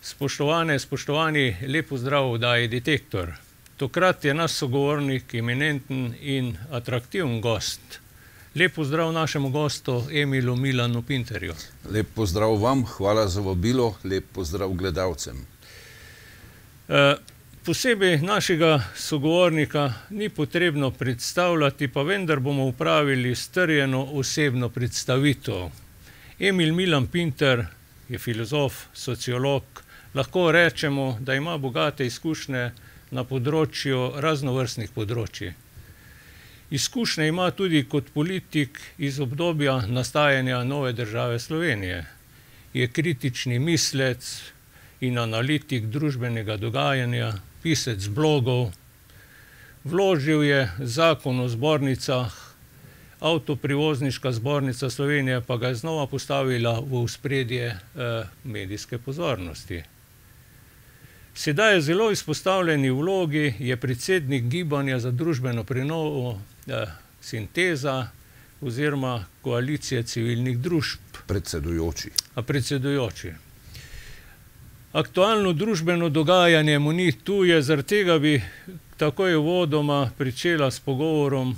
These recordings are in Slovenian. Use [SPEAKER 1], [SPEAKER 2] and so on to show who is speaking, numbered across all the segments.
[SPEAKER 1] Spoštovani, lep pozdrav v oddaji Detektor. Tokrat je naš sogovornik eminenten in atraktiven gost. Lep pozdrav našemu gostu Emilu Milanu Pinterju.
[SPEAKER 2] Lep pozdrav vam, hvala za vabilo, lep pozdrav gledalcem.
[SPEAKER 1] Posebej našega sogovornika ni potrebno predstavljati, pa vendar bomo upravili strjeno osebno predstavitev. Emil Milan Pinter je filozof, sociolog. Lahko rečemo, da ima bogate izkušnje na področju raznovrstnih področij. Izkušnje ima tudi kot politik iz obdobja nastajanja nove države Slovenije. Je kritični mislec in analitik družbenega dogajanja, pisec blogov. Vložil je zakon o zbornicah, Avtoprevozniška zbornica Slovenije pa ga je znova postavila v ospredje medijske pozornosti. Sedaj je zelo izpostavljeni vlogi, je predsednik Gibanja za družbeno prenovo Sinteza oziroma Koalicije civilnih družb. Predsedujoči. Aktualno družbeno dogajanje mu ni tuje, zaradi tega bi takoj uvodoma pričela s pogovorom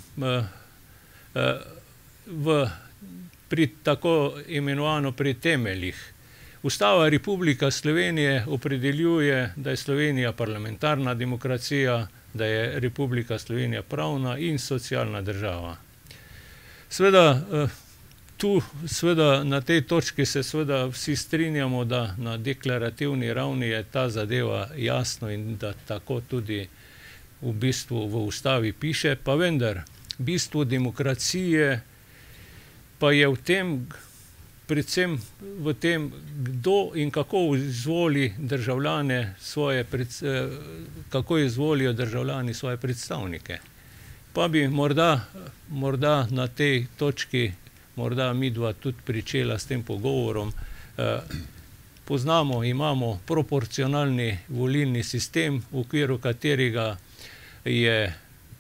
[SPEAKER 1] tako imenovano pri temeljih. Ustava Republike Slovenije opredeljuje, da je Slovenija parlamentarna demokracija, da je Republika Slovenija pravna in socialna država. Seveda na tej točki se seveda vsi strinjamo, da na deklarativni ravni je ta zadeva jasno in da tako tudi v bistvu v ustavi piše, pa vendar bistvo demokracije pa je v tem, predvsem v tem, kdo in kako izvoli državljane kako izvolijo državljani svoje predstavnike. Pa bi morda na tej točki midva tudi pričela s tem pogovorom. Imamo proporcionalni volilni sistem, v okviru katerega je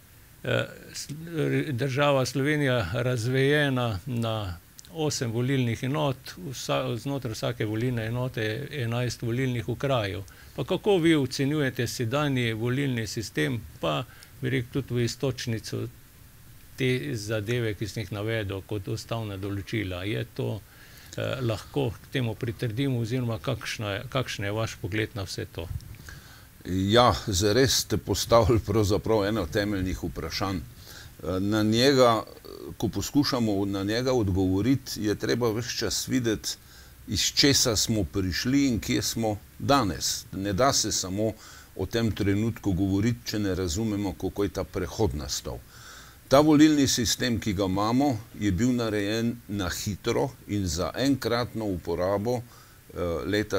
[SPEAKER 1] država Slovenija razvejena na 8 volilnih enot, znotraj vsake volilne enote je 11 volilnih okrajev. Pa kako vi ocenjujete sedanji volilni sistem, pa bi rekel tudi v iztočnico te zadeve, ki sem jih navedel kot ustavna določila. Je to lahko k temu pritrdimo oziroma kakšen je vaš pogled na vse to?
[SPEAKER 2] Ja, zares ste postavili pravzaprav eno temeljnih vprašanj. Na njega, ko poskušamo na njega odgovoriti, je treba ves čas videti, iz česa smo prišli in kje smo danes. Ne da se samo o tem trenutku govoriti, če ne razumemo, kako je ta prehod nastal. Ta volilni sistem, ki ga imamo, je bil narejen na hitro in za enkratno uporabo leta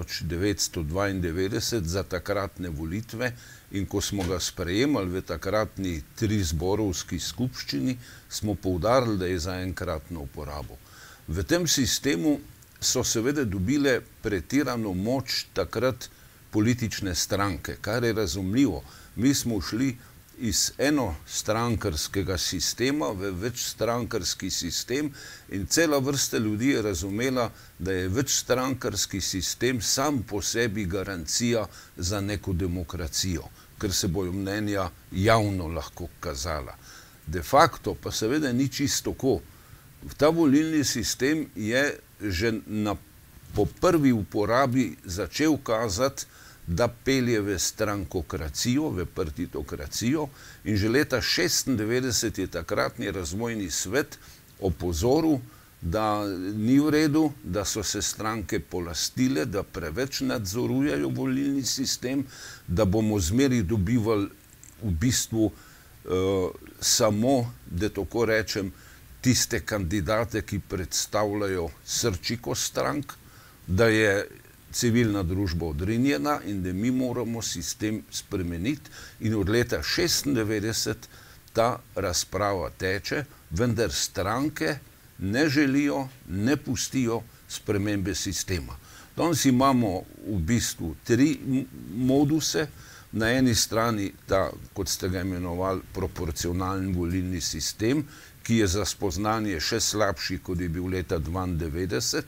[SPEAKER 2] 1992 za takratne volitve, in ko smo ga sprejemali v takratni trizborovski skupščini, smo poudarili, da je za enkratno uporabo. V tem sistemu so seveda dobile pretirano moč takrat politične stranke, kar je razumljivo. Mi smo šli iz enostrankarskega sistema v večstrankarski sistem in cela vrsta ljudi je razumela, da je večstrankarski sistem sam po sebi garancija za neko demokracijo, ker se bojo mnenja javno lahko kazala. De facto pa seveda ni čisto tako. Ta volilni sistem je že po prvi uporabi začel kazati, da pelje v strankokracijo, v partitokracijo, in že leta 1996 je takratni razvojni svet opozoril, da ni v redu, da so se stranke polastile, da preveč nadzorujejo volilni sistem, da bomo zmeri dobivali v bistvu samo, da tako rečem, tiste kandidate, ki predstavljajo srčiko strank, da je civilna družba odrinjena in da mi moramo sistem spremeniti, in od leta 1996 ta razprava teče, vendar stranke ne želijo, ne pustijo spremembe sistema. Danes imamo v bistvu 3 moduse. Na eni strani ta, kot ste ga imenovali, proporcionalni volilni sistem, ki je za spoznanje še slabši, kot je bil leta 1992,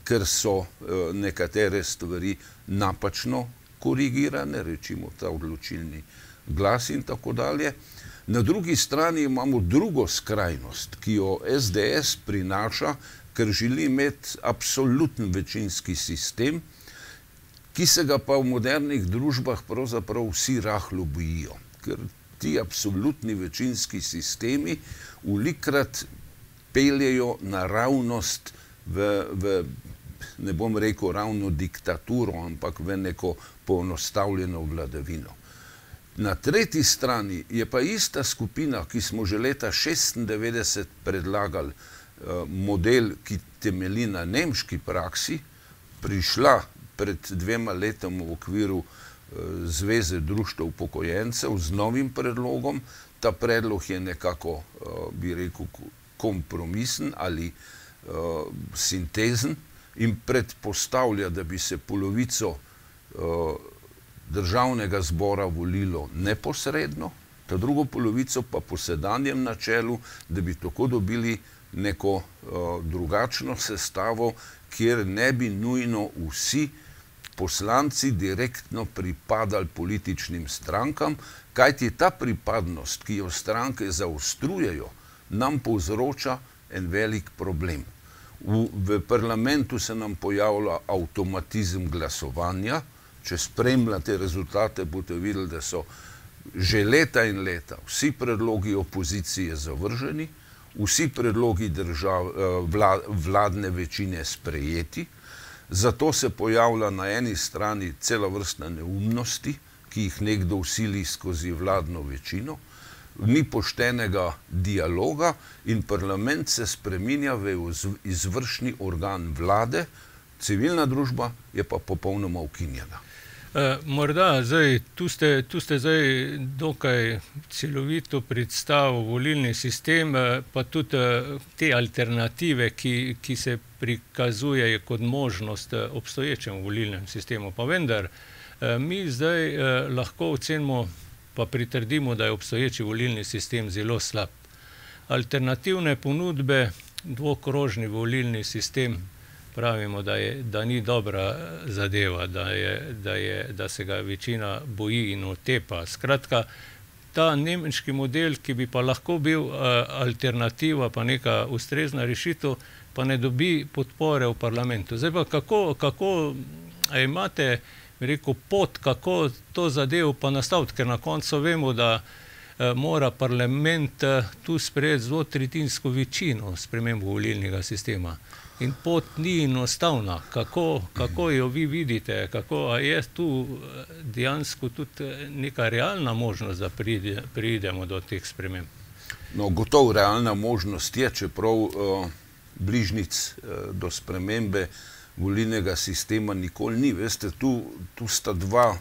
[SPEAKER 2] ker so nekatere stvari napačno korigirane, rečimo ta odločilni glas in tako dalje. Na drugi strani imamo drugo skrajnost, ki jo SDS prinaša, ker želi imeti absoluten večinski sistem, ki se ga pa v modernih družbah pravzaprav vsi rahlo bojijo. Ker ti absolutni večinski sistemi velikokrat peljejo naravnost v, ne bom rekel ravno diktaturo, ampak v neko poenostavljeno vladavino. Na tretji strani je pa ista skupina, ki smo že leta 1996 predlagali model, ki temelji na nemški praksi, prišla pred 2 letoma v okviru Zveze društev upokojencev z novim predlogom. Ta predlog je nekako, bi rekel, kompromisen ali sintezen in predpostavlja, da bi se polovico državnega zbora volilo neposredno, ta drugo polovico pa po sedanjem načelu, da bi tako dobili neko drugačno sestavo, kjer ne bi nujno vsi poslanci direktno pripadali političnim strankam, kajti ta pripadnost, ki jo stranke zaostrujejo, nam povzroča en velik problem. V parlamentu se nam pojavlja avtomatizem glasovanja. Če spremljate rezultate, boste videli, da so že leta in leta vsi predlogi opozicije zavrženi, vsi predlogi vladne večine sprejeti. Zato se pojavlja na eni strani cela vrsta neumnosti, ki jih nekdo vsili skozi vladno večino, ni poštenega dialoga in parlament se spreminja v izvršni organ vlade, civilna družba je pa popolnoma ukinjena.
[SPEAKER 1] Morda, tu ste zdaj dokaj celovito predstavili volilni sistem, pa tudi te alternative, ki se prikazujejo kot možnost obstoječemu volilnemu sistemu. Pa vendar, mi zdaj lahko ocenimo pa pritrdimo, da je obstoječi volilni sistem zelo slab. Alternativne ponudbe, dvokrožni volilni sistem, pravimo, da ni dobra zadeva, da se ga večina boji in otepa. Skratka, ta nemški model, ki bi pa lahko bil alternativa, pa neka ustrezna rešitev, pa ne dobi podpore v parlamentu. Zdaj pa kako imate, rekel, pot, kako to zadevo pa nastaviti, ker na koncu vemo, da mora parlament tu sprejeti zelo tretjinsko večino spremembo volilnega sistema. In pot ni enostavna. Kako jo vi vidite? A je tu dejansko tudi neka realna možnost, da pridemo do teh sprememb?
[SPEAKER 2] No, gotovo realna možnost je, čeprav bližnjic do spremembe volilnega sistema nikoli ni. Veste, tu sta dva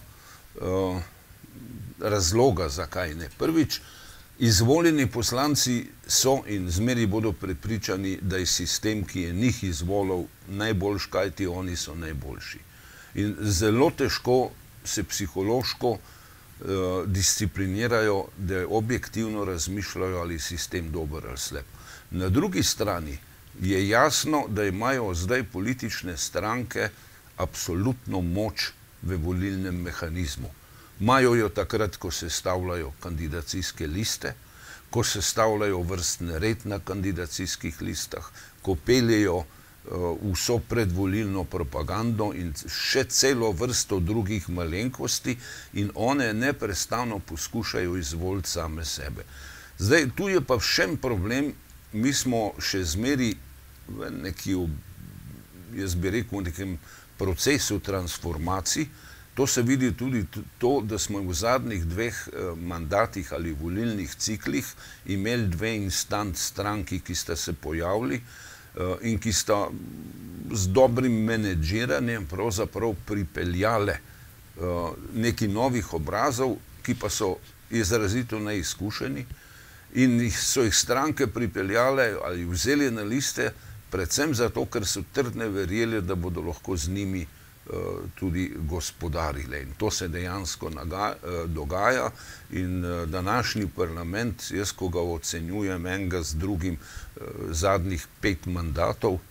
[SPEAKER 2] razloga, zakaj ne. Prvič, izvoljeni poslanci so in zmeri bodo prepričani, da je sistem, ki je njih izvolil, najboljši, kajti oni so najboljši. In zelo težko se psihološko disciplinirajo, da objektivno razmišljajo, ali je sistem dober ali slab. Na drugi strani je jasno, da imajo zdaj politične stranke absolutno moč v volilnem mehanizmu. Imajo jo takrat, ko sestavljajo kandidacijske liste, ko sestavljajo vrstni red na kandidacijskih listah, ko peljejo vso predvolilno propagando in še celo vrsto drugih malenkosti in one neprestano poskušajo izvoliti same sebe. Zdaj, tu je pa še en problem, mi smo še zmeri v neki, jaz bi rekel, v nekem procesu transformacij. To se vidi tudi to, da smo v zadnjih 2 mandatih ali volilnih ciklih imeli 2 instant stranki, ki sta se pojavili in ki sta z dobrim menedžiranjem pravzaprav pripeljale nekaj novih obrazov, ki pa so izrazito neizkušeni in so jih stranke pripeljale ali vzeli na liste predvsem zato, ker so trdne verjeli, da bodo lahko z njimi tudi gospodarile. In to se dejansko dogaja in današnji parlament, jaz ko ga ocenjujem enega z drugim zadnjih 5 mandatov,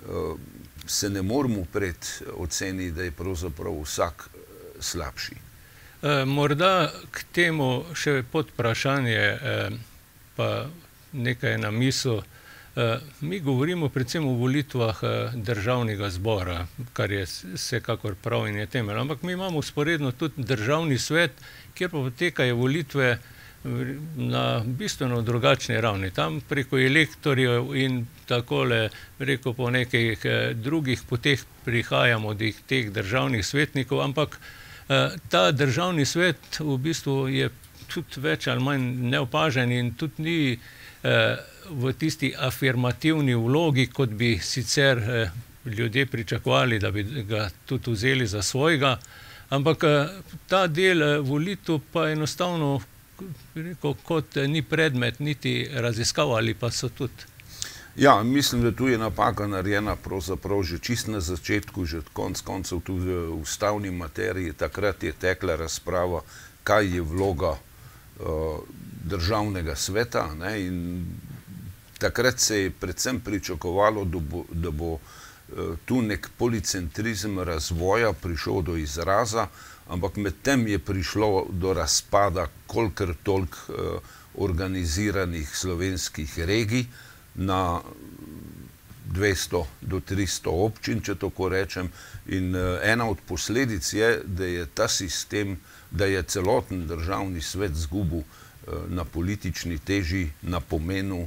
[SPEAKER 2] se ne moramo upreti oceni, da je pravzaprav vsak slabši.
[SPEAKER 1] Morda k temu še podvprašanje, pa nekaj na misel. Mi govorimo predvsem o volitvah državnega zbora, kar je vsekakor prav in je temelj. Ampak mi imamo vzporedno tudi državni svet, kjer pa potekajo volitve na bistveno drugačni ravni. Tam preko elektorjev in takole, rekel, po nekih drugih poteh prihajamo do teh državnih svetnikov, ampak ta državni svet v bistvu je tudi več ali manj neopažen in tudi ni v tisti afirmativni vlogi, kot bi sicer ljudje pričakovali, da bi ga tudi vzeli za svojega. Ampak ta del volitev pa enostavno, rekel, kot ni predmet niti raziskav ali pa so tudi.
[SPEAKER 2] Ja, mislim, da tu je napaka narejena pravzaprav že čist na začetku, že konec koncev tudi v ustavni materiji. Takrat je tekla razprava, kaj je vloga državnega sveta, ne, in takrat se je predvsem pričakovalo, da bo tu nek policentrizem razvoja prišel do izraza, ampak medtem je prišlo do razpada kolikor toliko organiziranih slovenskih regij na 200 do 300 občin, če tako rečem. In ena od posledic je, da je ta sistem, da je celoten državni svet zgubil na politični teži, na pomenu,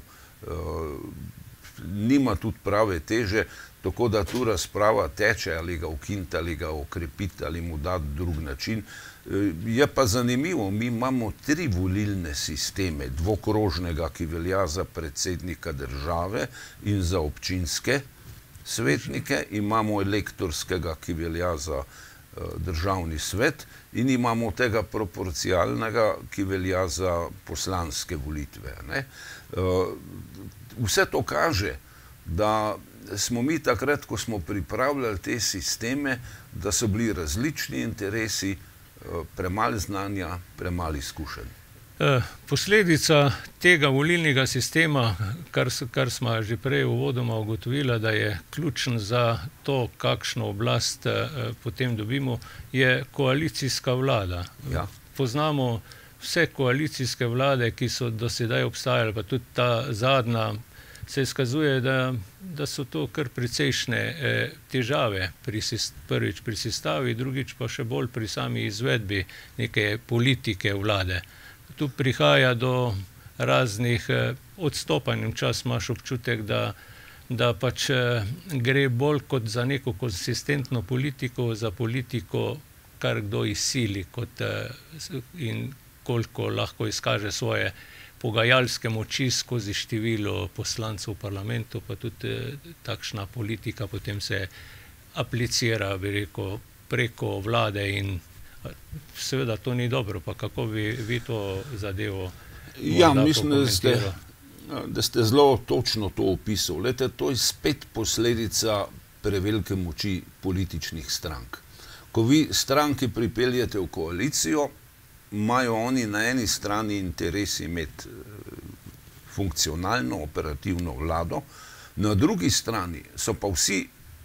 [SPEAKER 2] nima tudi prave teže, tako da tu razprava teče, ali ga ukiniti, ali ga okrepiti, ali mu dati drug način. Je pa zanimivo, mi imamo 3 volilne sisteme, dvokrožnega, ki velja za predsednika države in za občinske svetnike, imamo elektorskega, ki velja za državni svet, in imamo tega proporcionalnega, ki velja za poslanske volitve, ne. Vse to kaže, da smo mi takrat, ko smo pripravljali te sisteme, da so bili različni interesi, premalo znanja, premalo izkušenj.
[SPEAKER 1] Posledica tega volilnega sistema, kar smo že prej uvodoma ugotovila, da je ključen za to, kakšno oblast potem dobimo, je koalicijska vlada.
[SPEAKER 2] Ja.
[SPEAKER 1] Poznamo vse koalicijske vlade, ki so do sedaj obstajale, pa tudi ta zadnja, se izkazuje, da so to kar precejšnje težave, prvič pri sestavi, drugič pa še bolj pri sami izvedbi neke politike vlade. Tu prihaja do raznih odstopanj, včasih imaš občutek, da pač gre bolj kot za neko konsistentno politiko, za politiko, kar kdo izsili in koliko lahko izkaže svoje pogajalske moči skozi število poslancev v parlamentu, pa tudi takšna politika potem se aplicira, bi rekel, preko vlade in seveda to ni dobro. Pa kako bi vi to zadevo
[SPEAKER 2] Ja, mislim, da ste zelo točno to opisali. Glejte, to je spet posledica prevelike moči političnih strank. Ko vi stranki pripeljete v koalicijo, imajo oni na eni strani interes imeti funkcionalno, operativno vlado, na drugi strani so pa vsi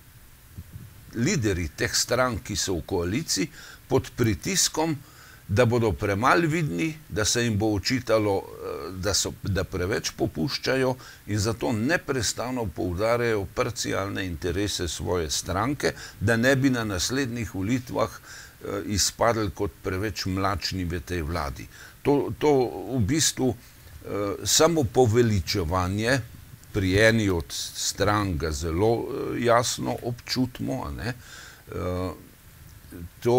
[SPEAKER 2] lideri teh strank, ki so v koaliciji, pod pritiskom, da bodo premalo vidni, da se jim bo očitalo, da preveč popuščajo, in zato neprestano poudarjajo parcialne interese svoje stranke, da ne bi na naslednjih volitvah izpadli kot preveč mlačni v tej vladi. To v bistvu samo poveličevanje, pri eni od strank ga zelo jasno občutimo, to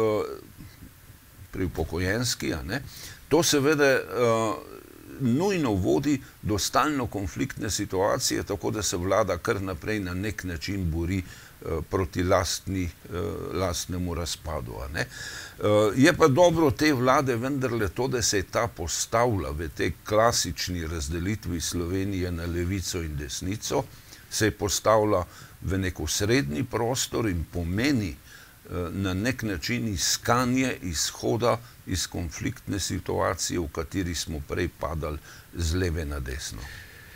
[SPEAKER 2] pri upokojenski, to seveda nujno vodi do stalno konfliktne situacije, tako da se vlada kar naprej na nek način bori proti lastnemu razpadu. Je pa dobro te vlade vendarle to, da se je ta postavila v tej klasični razdelitvi Slovenije na levico in desnico, se je postavila v neko srednji prostor in pomeni na nek način iskanje izhoda iz konfliktne situacije, v kateri smo prej padali z leve na desno.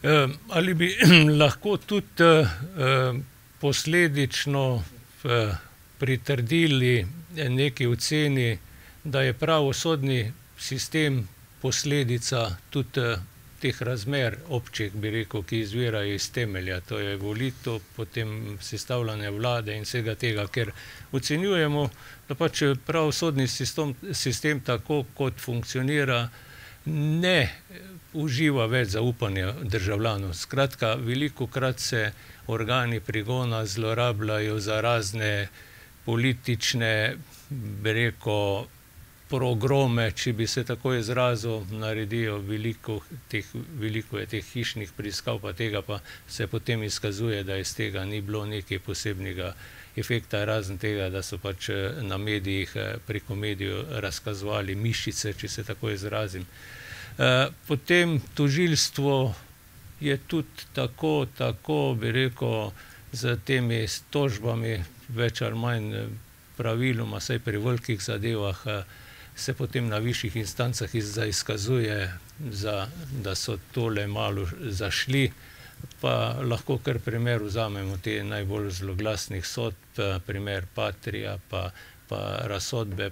[SPEAKER 1] Ali bi lahko tudi posledično pritrdili neki oceni, da je pravosodni sistem posledica tudi teh razmer občih, bi rekel, ki izvirajo iz temelja, to je volitev, potem sestavljanje vlade in vsega tega, ker ocenjujemo, da pač pravosodni sistem tako, kot funkcionira, ne uživa več zaupanja državljanov. Skratka, velikokrat se organi pregona zlorabljajo za razne politične, bi rekel, progrome, če bi se tako izrazil, naredijo veliko je teh hišnih preiskav, pa tega pa se potem izkazuje, da iz tega ni bilo nekaj posebnega efekta, razen tega, da so pač na medijih preko medijev razkazovali mišice, če se tako izrazim. Potem tožilstvo je tudi tako, bi rekel, z temi tožbami več ali manj praviloma, saj pri velikih zadevah se potem na višjih instancah izkazuje, da so tole malo zašli, pa lahko kar primer vzamemo te najbolj zloglasnih sodb, primer Patria, pa razsodbe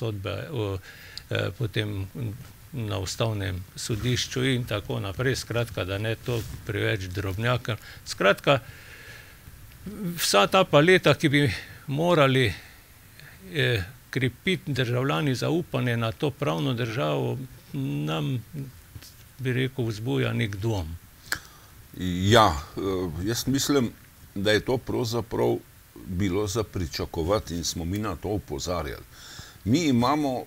[SPEAKER 1] potem na ustavnem sodišču in tako naprej. Skratka, da ne to preveč drobnjaka. Skratka, vsa ta paleta, ki bi morali krepiti državljani zaupanje na to pravno državo, nam, bi rekel, vzbuja nek dvom.
[SPEAKER 2] Ja, jaz mislim, da je to pravzaprav bilo za pričakovati in smo mi na to opozarjali. Mi imamo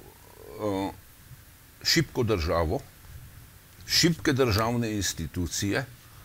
[SPEAKER 2] šibko državo, šibke državne institucije,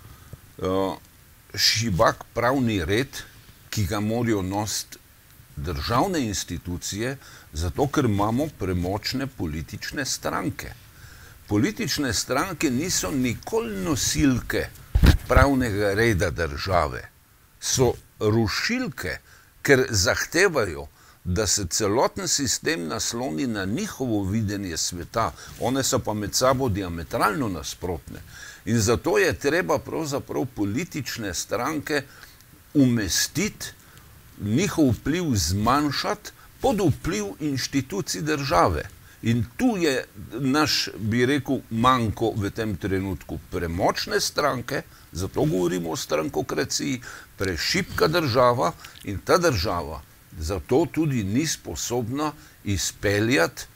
[SPEAKER 2] šibak pravni red, ki ga morajo nositi državne institucije, zato ker imamo premočne politične stranke. Politične stranke niso nikoli nosilke pravnega reda države. So rušilke, ker zahtevajo, da se celoten sistem nasloni na njihovo videnje sveta. One so pa med sabo diametralno nasprotne. In zato je treba pravzaprav politične stranke umestiti, njihov vpliv zmanjšati pod vpliv inštitucij države. In tu je naš, bi rekel, manko v tem trenutku. Premočne stranke, zato govorimo o strankokraciji, prešibka država in ta država zato tudi ni sposobna izpeljati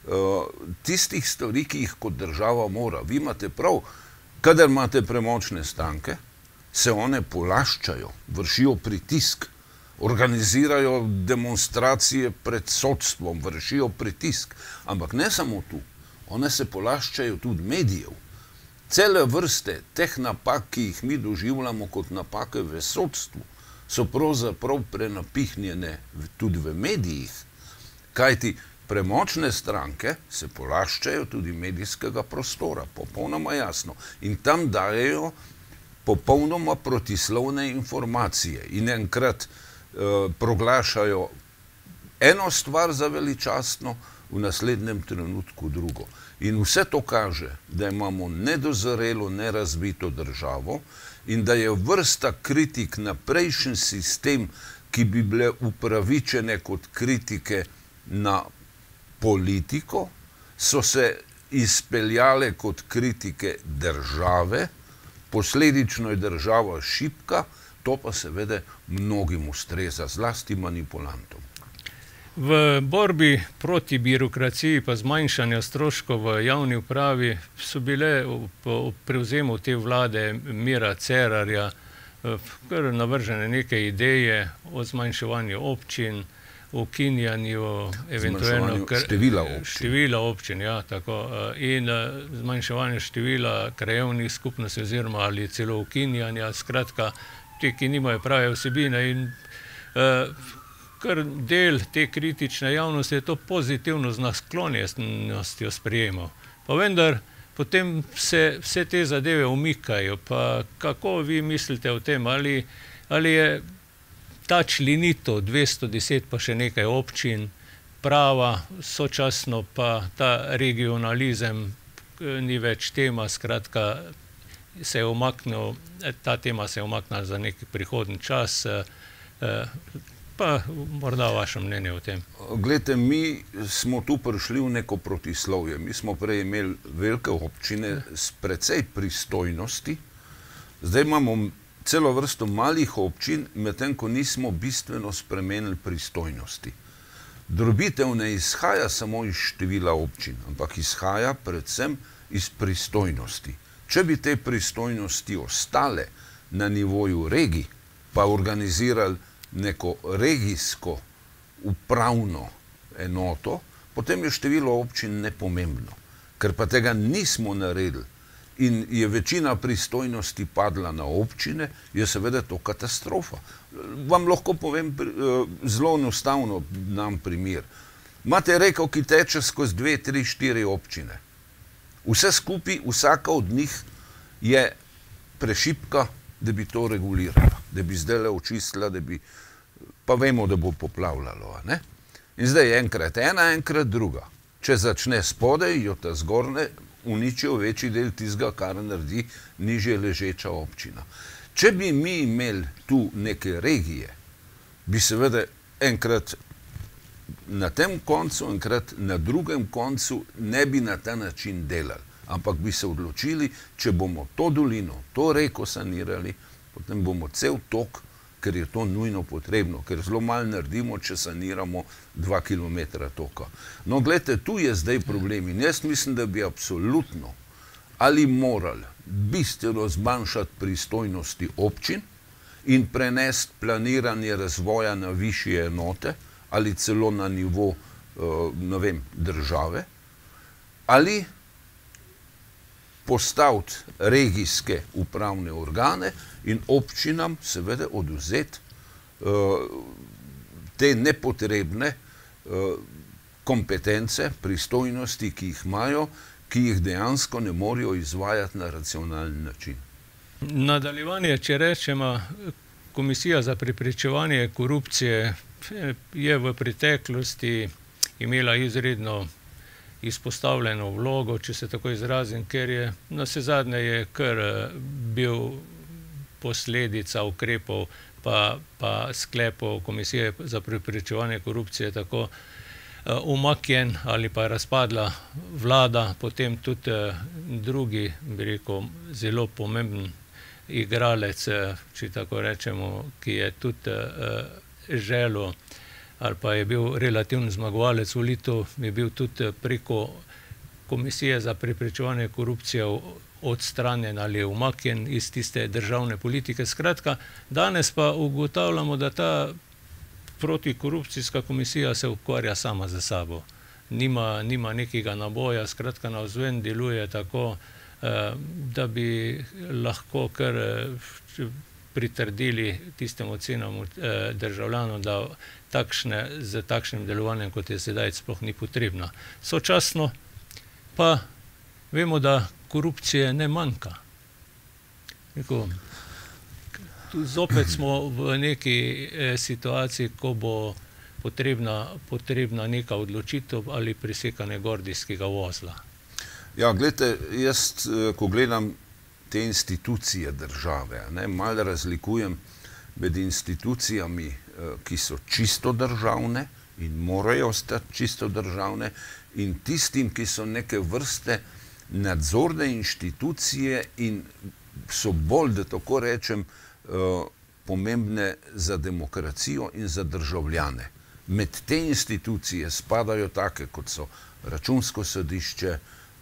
[SPEAKER 2] tistih stvari, ki jih kot država mora. Vi imate prav, kadar imate premočne stranke, se one polaščajo, vršijo pritisk, organizirajo demonstracije pred sodstvom, vršijo pritisk. Ampak ne samo tu, one se polaščajo tudi medijev. Cele vrste teh napak, ki jih mi doživljamo kot napake v sodstvu, so pravzaprav prenapihnjene tudi v medijih. Kajti premočne stranke se polaščajo tudi medijskega prostora, popolnoma jasno. In tam dajejo popolnoma protislovne informacije. In enkrat proglašajo eno stvar za veličastno, v naslednjem trenutku drugo. In vse to kaže, da imamo nedozorelo, nerazvito državo in da je vrsta kritik na prejšnji sistem, ki bi bile upravičene kot kritike na politiko, so se izpeljale kot kritike države, posledično je država šibka, to pa seveda mnogim ustreza, zlasti manipulantom.
[SPEAKER 1] V borbi proti birokraciji pa zmanjšanju stroškov v javni upravi so bile po prevzemu te vlade Mira Cerarja kar navržene neke ideje o zmanjševanju občin, ukinjanju eventualno števila občin, ja, tako, in zmanjševanje števila krajevnih skupnosti oziroma ali celo ukinjanja, skratka, te, ki nimajo prave vsebine in kar del te kritične javnosti je to pozitivno z naklonjenostjo sprejemal. Pa vendar potem se vse te zadeve umikajo. Pa kako vi mislite o tem, ali je ta členitev 210 pa še nekaj občin prava, sočasno pa ta regionalizem ni več tema, skratka, se je umaknil, ta tema se je umaknila za neki prihodni čas, pa morda vaše mnenje o tem.
[SPEAKER 2] Glejte, mi smo tu prišli v neko protislovje. Mi smo prej imeli velike občine s precej pristojnosti, zdaj imamo celo vrsto malih občin, medtem ko nismo bistveno spremenili pristojnosti. Drobitev ne izhaja samo iz števila občin, ampak izhaja predvsem iz pristojnosti. Če bi te pristojnosti ostale na nivoju regij, pa organizirali neko regijsko upravno enoto, potem je število občin nepomembno. Ker pa tega nismo naredili in je večina pristojnosti padla na občine, je seveda to katastrofa. Vam lahko povem zelo enostavno nam primer. Imate reko, ki teče skozi 2, 3, 4 občine. Vse skupaj, vsaka od njih je prešibka, da bi to regulirala, da bi zdaj očistila, da bi, pa vemo, da bo poplavljalo. Ne? In zdaj enkrat ena, enkrat druga. Če začne spodaj, jo ta zgornje uničijo večji del tistega, kar naredi nižje ležeča občina. Če bi mi imeli tu neke regije, bi seveda enkrat na tem koncu, enkrat na drugem koncu ne bi na ta način delali, ampak bi se odločili, če bomo to dolino, to reko sanirali, potem bomo cel tok, ker je to nujno potrebno, ker zelo malo naredimo, če saniramo 2 kilometra toka. No, gledajte, tu je zdaj problem in jaz mislim, da bi absolutno ali morali bistveno zmanjšati pristojnosti občin in prenesti planiranje razvoja na višje enote ali celo na nivo, ne vem, države, ali postaviti regijske upravne organe in občinam seveda odvzeti te nepotrebne kompetence, pristojnosti, ki jih imajo, ki jih dejansko ne morejo izvajati na racionalen način.
[SPEAKER 1] Nadaljevanje, če rečemo, Komisija za preprečevanje korupcije je v preteklosti imela izredno izpostavljeno vlogo, če se tako izrazim, ker je navsezadnje je kar bil posledica ukrepov pa sklepov Komisije za preprečevanje korupcije tako umaknjen ali pa razpadla vlada, potem tudi drugi, bi rekel, zelo pomemben igralec, če tako rečemo, ki je tudi želel ali pa je bil relativni zmagovalec volitev, je bil tudi preko Komisije za preprečevanje korupcije odstranjen ali umaknjen iz tiste državne politike. Skratka, danes pa ugotavljamo, da ta protikorupcijska komisija se ukvarja sama za sabo. Nima nekega naboja, skratka navzven deluje tako, da bi lahko kar pritrdili tistem ocenam državljanov, da z takšnim delovanjem, kot je sedaj, sploh ni potrebna. Sočasno pa vemo, da korupcije ne manjka. Zopet smo v neki situaciji, ko bo potrebna neka odločitev ali presekanje gordijskega vozla.
[SPEAKER 2] Ja, gledajte, jaz, ko gledam te institucije države, malo razlikujem med institucijami, ki so čisto državne in morajo ostati čisto državne, in tistim, ki so neke vrste nadzorne inštitucije in so bolj, da tako rečem, pomembne za demokracijo in za državljane. Med te institucije spadajo take, kot so Računsko sodišče,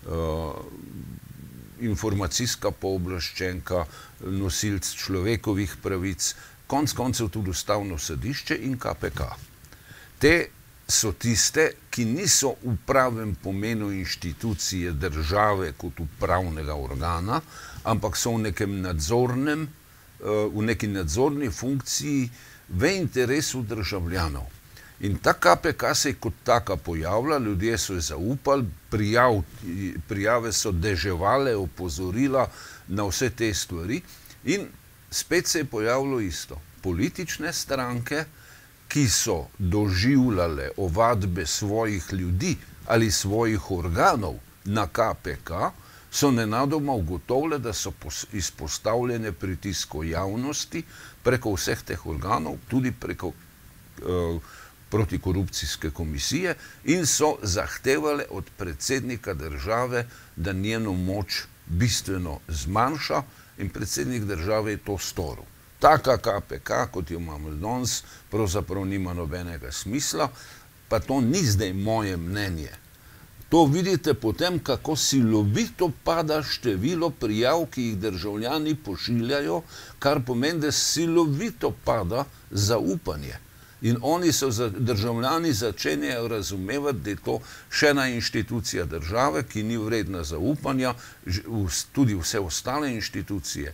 [SPEAKER 2] informacijska pooblaščenka, nosilec človekovih pravic, konec koncev tudi Ustavno sodišče in KPK. Te so tiste, ki niso v pravem pomenu inštitucije države kot upravnega organa, ampak so v neki nadzorni funkciji v interesu državljanov. In ta KPK se je kot taka pojavila, ljudje so jo zaupali, prijave so deževale, opozorila na vse te stvari in spet se je pojavilo isto. Politične stranke, ki so doživljale ovadbe svojih ljudi ali svojih organov na KPK, so nenadoma ugotovile, da so izpostavljene pritisku javnosti preko vseh teh organov, tudi preko protikorupcijske komisije, in so zahtevale od predsednika države, da njeno moč bistveno zmanjša, in predsednik države je to storil. Taka KPK, kot jo imamo danes, pravzaprav nima nobenega smisla, pa to ni zdaj moje mnenje. To vidite potem, kako silovito pada število prijav, ki jih državljani pošiljajo, kar pomeni, da silovito pada zaupanje. In oni državljani začenjajo razumevati, da je to še ena inštitucija države, ki ni vredna zaupanja, tudi vse ostale inštitucije,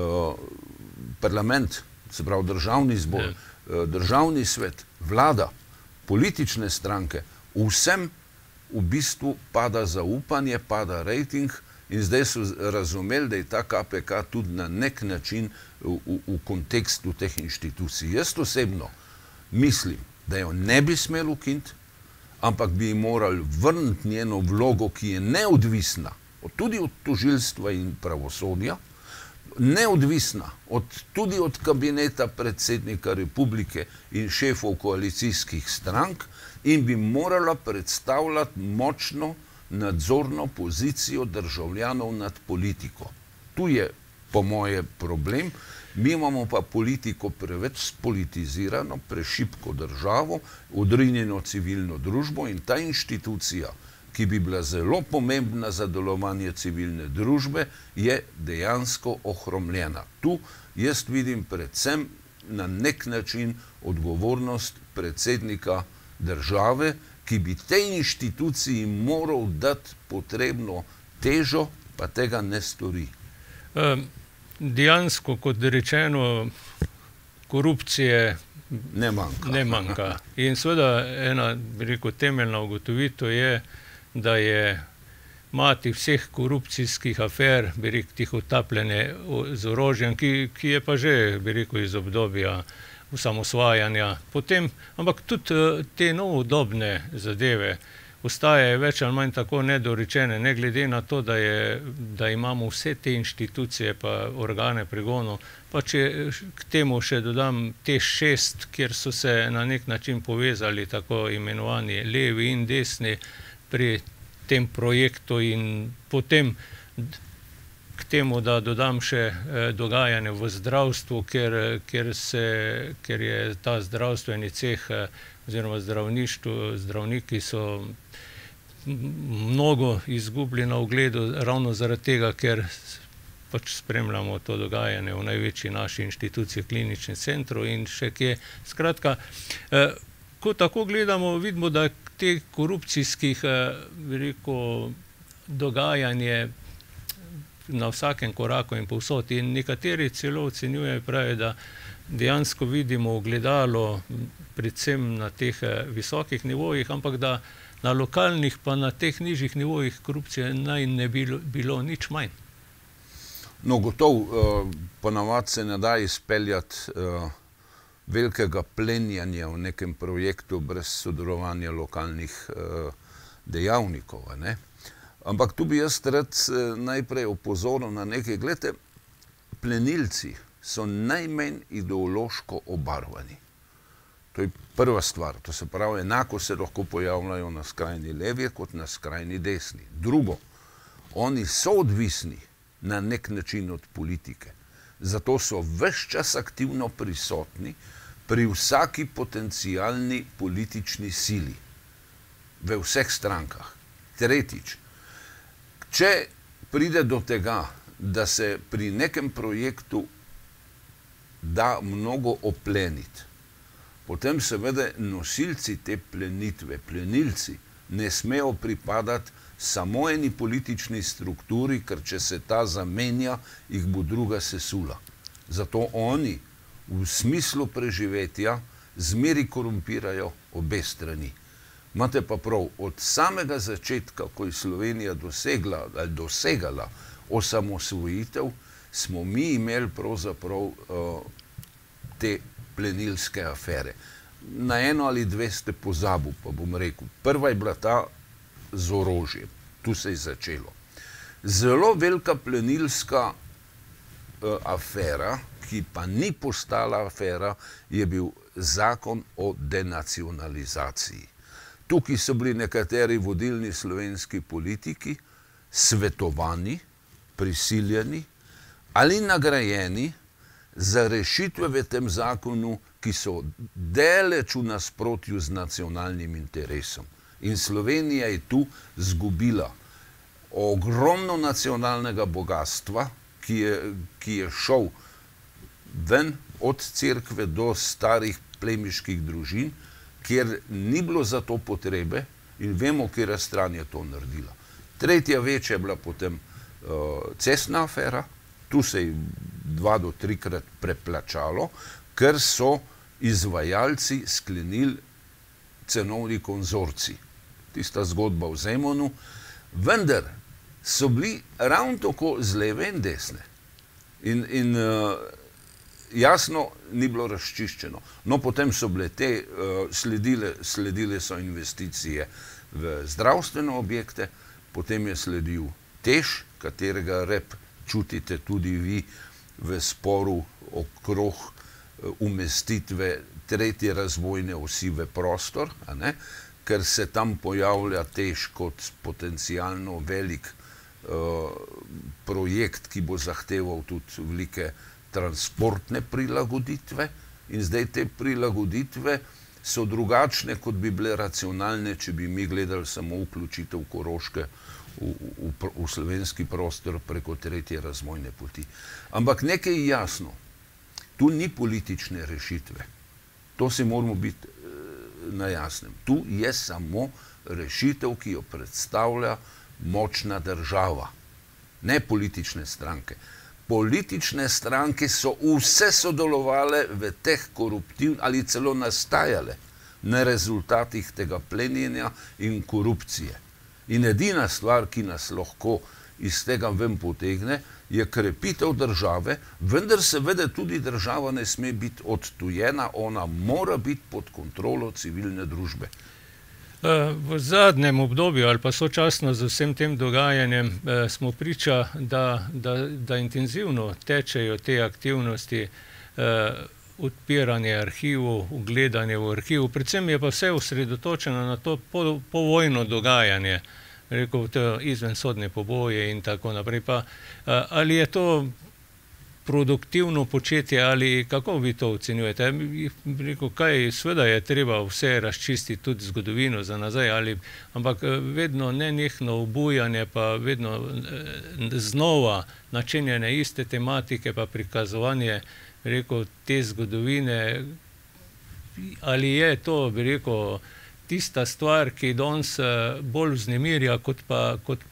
[SPEAKER 2] parlament, se pravi državni zbor, državni svet, vlada, politične stranke, vsem v bistvu pada zaupanje, pada rejting, in zdaj so razumeli, da je ta KPK tudi na nek način v kontekstu teh inštitucij. Jaz osebno mislim, da jo ne bi smel ukiniti, ampak bi morali vrniti njeno vlogo, ki je neodvisna, tudi od tožilstva in pravosodja, neodvisna tudi od kabineta predsednika republike in šefov koalicijskih strank, in bi morala predstavljati močno nadzorno pozicijo državljanov nad politiko. Tu je po moje problem. Mi imamo pa politiko preveč spolitizirano, prešibko državo, odrinjeno civilno družbo, in ta inštitucija, ki bi bila zelo pomembna za delovanje civilne družbe, je dejansko ohromljena. Tu jaz vidim predvsem na nek način odgovornost predsednika države, ki bi tej inštituciji moral dati potrebno težo, pa tega ne stori.
[SPEAKER 1] Dejansko, kot rečeno, korupcije
[SPEAKER 2] ne
[SPEAKER 1] manjka. In seveda ena, bi rekel, temeljna ugotovitev je, da je mati vseh korupcijskih afer, bi rekel, tihotapljenje z orožjem, ki je pa že, bi rekel, iz obdobja osamosvajanja. Potem, ampak tudi te novodobne zadeve ostajajo več ali manj tako nedorečene, ne glede na to, da imamo vse te inštitucije pa organe pregonov. Pa če k temu še dodam te 6, kjer so se na nek način povezali tako imenovani levi in desni pri tem projektu, in potem k temu, da dodam še dogajanje v zdravstvu, ker je ta zdravstveni ceh oziroma zdravniki so mnogo izgubili na ugledu ravno zaradi tega, ker pač spremljamo to dogajanje v največji naši inštituciji, kliničnem centru in še kje. Skratka, ko tako gledamo, vidimo, da te korupcijskih, bi rekel, dogajanje na vsakem koraku in povsod. In nekateri celo ocenjujejo, pravi, da dejansko vidimo ogledalo predvsem na teh visokih nivojih, ampak da na lokalnih pa na teh nižjih nivojih korupcije naj ne bi bilo nič manj.
[SPEAKER 2] No, gotovo, ponavadi se ne da izpeljati velikega plenjanja v nekem projektu brez sodelovanja lokalnih dejavnikov, ne? Ampak tu bi jaz rad najprej opozoril na nekaj. Glejte, plenilci so najmanj ideološko obarvani. To je prva stvar. To se pravi, enako se lahko pojavljajo na skrajni levi kot na skrajni desni. Drugo, oni so odvisni na nek način od politike. Zato so ves čas aktivno prisotni pri vsaki potencialni politični sili. Ve vseh strankah. Tretjič, če pride do tega, da se pri nekem projektu da mnogo opleniti, potem seveda nosilci te plenitve, plenilci, ne smejo pripadati samo eni politični strukturi, ker če se ta zamenja, jih bo druga sesula. Zato oni v smislu preživetja zmeri korumpirajo obe strani. Imate pa prav, od samega začetka, ko je Slovenija dosegala osamosvojitev, smo mi imeli pravzaprav te plenilske afere. Na eno ali dve ste pozabil, pa bom rekel. Prva je bila ta z orožjem. Tu se je začelo. Zelo velika plenilska afera, ki pa ni postala afera, je bil zakon o denacionalizaciji. Tukaj so bili nekateri vodilni slovenski politiki svetovani, prisiljeni ali nagrajeni za rešitve v tem zakonu, ki so daleč v nasprotju z nacionalnim interesom. In Slovenija je tu zgubila ogromno nacionalnega bogatstva, ki je šel ven od cerkve do starih plemiških družin, kjer ni bilo za to potrebe in vemo, kjera stran je to naredila. Tretja večja je bila potem cestna afera, tu se je 2 do 3-krat preplačalo, ker so izvajalci sklenili cenovni konzorcij. Tista zgodba v Zemonu, vendar so bili ravno tako z leve in desne. In jasno, ni bilo razčiščeno. No, potem so bile te, sledile so investicije v zdravstvene objekte, potem je sledil TEŠ, katerega rep čutite tudi vi v sporu okrog umestitve tretje razvojne osi v prostor, ker se tam pojavlja TEŠ kot potencialno velik projekt, ki bo zahteval tudi velike transportne prilagoditve, in zdaj te prilagoditve so drugačne, kot bi bile racionalne, če bi mi gledali samo vključitev Koroške v slovenski prostor preko tretje razvojne poti. Ampak nekaj je jasno, tu ni politične rešitve. To si moramo biti na jasnem. Tu je samo rešitev, ki jo predstavlja močna država, ne politične stranke. Politične stranke so vse sodelovale v teh koruptivnih ali celo nastajale na rezultatih tega plenjenja in korupcije. In edina stvar, ki nas lahko iz tega ven potegne, je krepitev države, vendar seveda tudi država ne sme biti odtujena, ona mora biti pod kontrolo civilne družbe.
[SPEAKER 1] V zadnjem obdobju ali pa sočasno z vsem tem dogajanjem smo priča, da intenzivno tečejo te aktivnosti, odpiranje arhivov, gledanje v arhivu, predvsem je pa vse osredotočeno na to povojno dogajanje, rekel, izvensodne poboje in tako naprej. Pa, ali je to produktivno početje ali kako vi to ocenjujete? Rekel, kaj, seveda je treba vse razčistiti, tudi zgodovino za nazaj, ampak vedno nenehno obujanje, pa vedno znova načenjene iste tematike, pa prikazovanje, rekel, te zgodovine, ali je to, bi rekel, tista stvar, ki danes bolj vznemirja, kot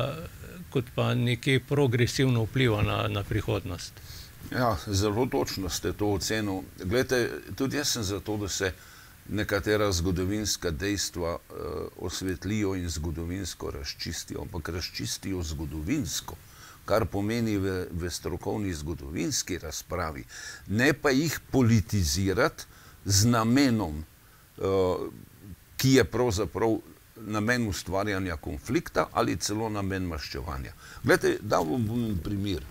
[SPEAKER 1] pa nekje progresivno vpliva na prihodnost.
[SPEAKER 2] Ja, zelo točno ste to ocenili. Glejte, tudi jaz sem za to, da se nekatera zgodovinska dejstva osvetlijo in zgodovinsko razčistijo, ampak razčistijo zgodovinsko, kar pomeni v strokovni zgodovinski razpravi, ne pa jih politizirati z namenom, ki je pravzaprav namen ustvarjanja konflikta ali celo namen maščevanja. Glejte, dal bom primer.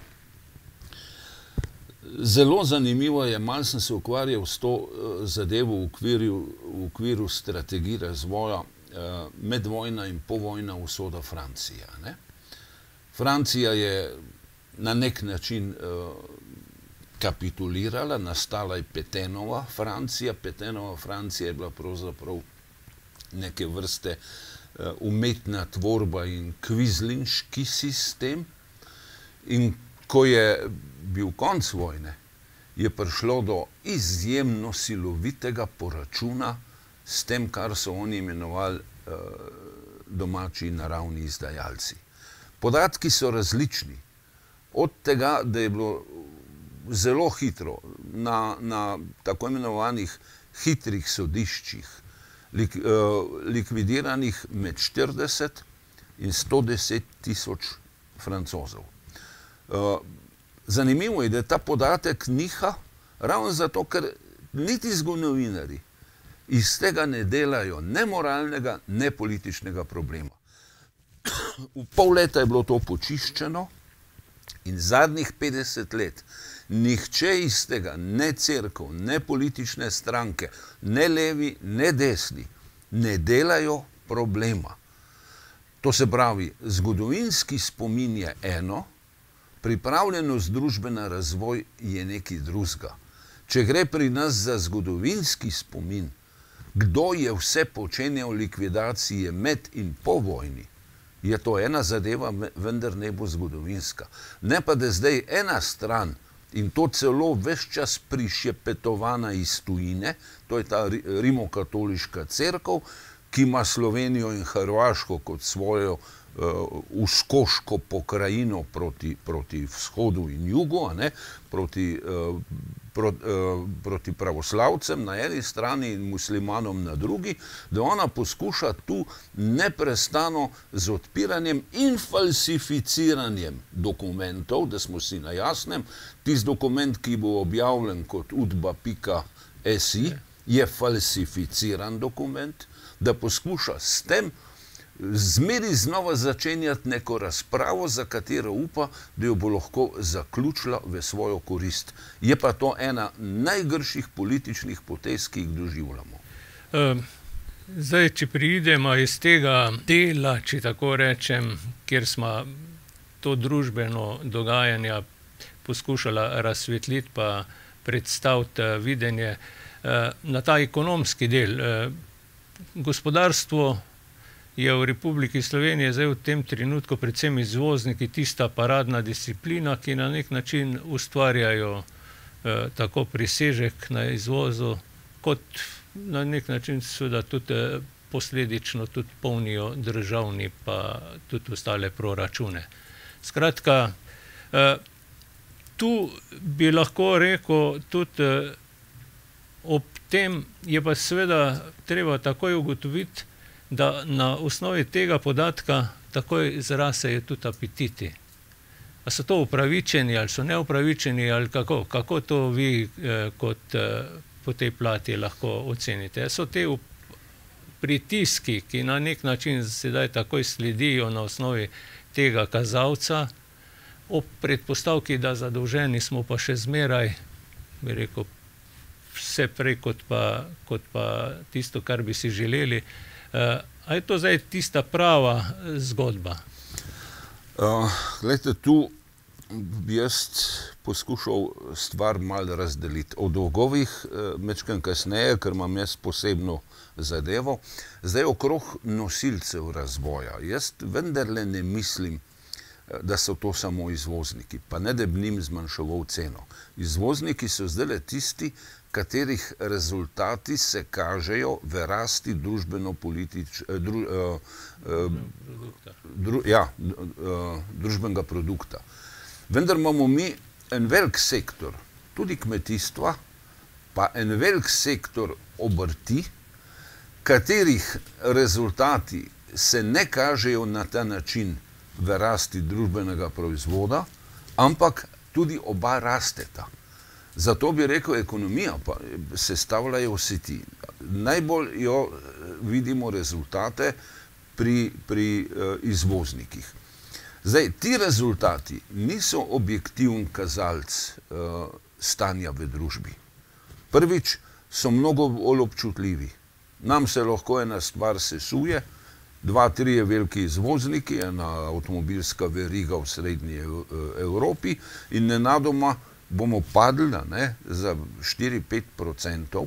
[SPEAKER 2] Zelo zanimivo je, malo sem se ukvarjal s to zadevo v okviru strategij razvoja medvojna in povojna usoda Francije. Francija je na nek način kapitulirala, nastala je Petenova Francija. Petenova Francija je bila pravzaprav neke vrste umetna tvorba in kvizlinški sistem. In ko je bil konc vojne, je prišlo do izjemno silovitega poračuna s tem, kar so oni imenovali domači naravni izdajalci. Podatki so različni. Od tega, da je bilo zelo hitro na tako imenovanih hitrih sodiščih likvidiranih med 40 in 110 tisoč Francozov. Zanimivo je, da ta podatek niha ravno zato, ker niti zgodovinarji iz tega ne delajo ne moralnega, ne političnega problema. v pol leta je bilo to počiščeno in zadnjih 50 let nihče iz tega, ne cerkev, ne politične stranke, ne levi, ne desni, ne delajo problema. To se pravi, zgodovinski spomin je eno, pripravljenost družbe na razvoj je nekaj drugega. Če gre pri nas za zgodovinski spomin, kdo je vse počenjal likvidacije med in po vojni, je to ena zadeva, vendar ne bo zgodovinska. Ne pa, da zdaj ena stran, in to celo ves čas prišepetovana iz tujine, to je ta rimokatoliška cerkev, ki ima Slovenijo in Hrvaško kot svojo uskoško pokrajino proti vzhodu in jugu, proti pravoslavcem na eni strani in muslimanom na drugi, da ona poskuša tu neprestano z odpiranjem in falsificiranjem dokumentov, da smo si na jasnem, tisti dokument, ki bo objavljen kot udba.si, je falsificiran dokument, da poskuša s tem zmeri znova začenjati neko razpravo, za katero upa, da jo bo lahko zaključila v svojo korist. Je pa to ena najgrših političnih potez, ki jih doživljamo.
[SPEAKER 1] Zdaj, če priidemo iz tega dela, če tako rečem, kjer smo to družbeno dogajanje poskušala razsvetliti pa predstaviti videnje na ta ekonomski del. Gospodarstvo je v Republiki Sloveniji zdaj v tem trenutku predvsem izvozniki tista paradna disciplina, ki na nek način ustvarjajo tako prisežek na izvozu, kot na nek način seveda tudi posledično tudi polnijo državni pa tudi ostale proračune. Skratka, tu bi lahko rekel tudi ob tem je pa seveda treba takoj ugotoviti, da na osnovi tega podatka takoj zrasejo tudi apetiti. A so to upravičeni ali so neupravičeni ali kako? Kako to vi kot po tej plati lahko ocenite? So te pritiski, ki na nek način sedaj takoj sledijo na osnovi tega kazalca, ob predpostavki, da zadolženi smo pa še zmeraj, bi rekel, vse prej kot pa tisto, kar bi si želeli. A je to zdaj tista prava zgodba?
[SPEAKER 2] Glejte, tu bi jaz poskušal stvar malo razdeliti. O dolgovih mečkam kasneje, ker imam jaz posebno zadevo. Zdaj okrog nosilcev razvoja. Jaz vendarle ne mislim, da so to samo izvozniki, pa ne da bi njim zmanjševal ceno. Izvozniki so zdaj tisti, katerih rezultati se kažejo v rasti družbenega produkta. Vendar imamo mi en velik sektor, tudi kmetijstva, pa en velik sektor obrti, katerih rezultati se ne kažejo na ta način v rasti družbenega proizvoda, ampak tudi oba rasteta. Zato bi rekel, ekonomija pa sestavljajo vsi ti. Najbolj jo vidimo rezultate pri izvoznikih. Zdaj, ti rezultati niso objektiven kazalec stanja v družbi. Prvič, so mnogo bolj občutljivi. Nam se lahko ena stvar sesuje, 2-3 veliki izvozniki, ena avtomobilska veriga v srednji Evropi in nenadoma bomo padli za 4-5%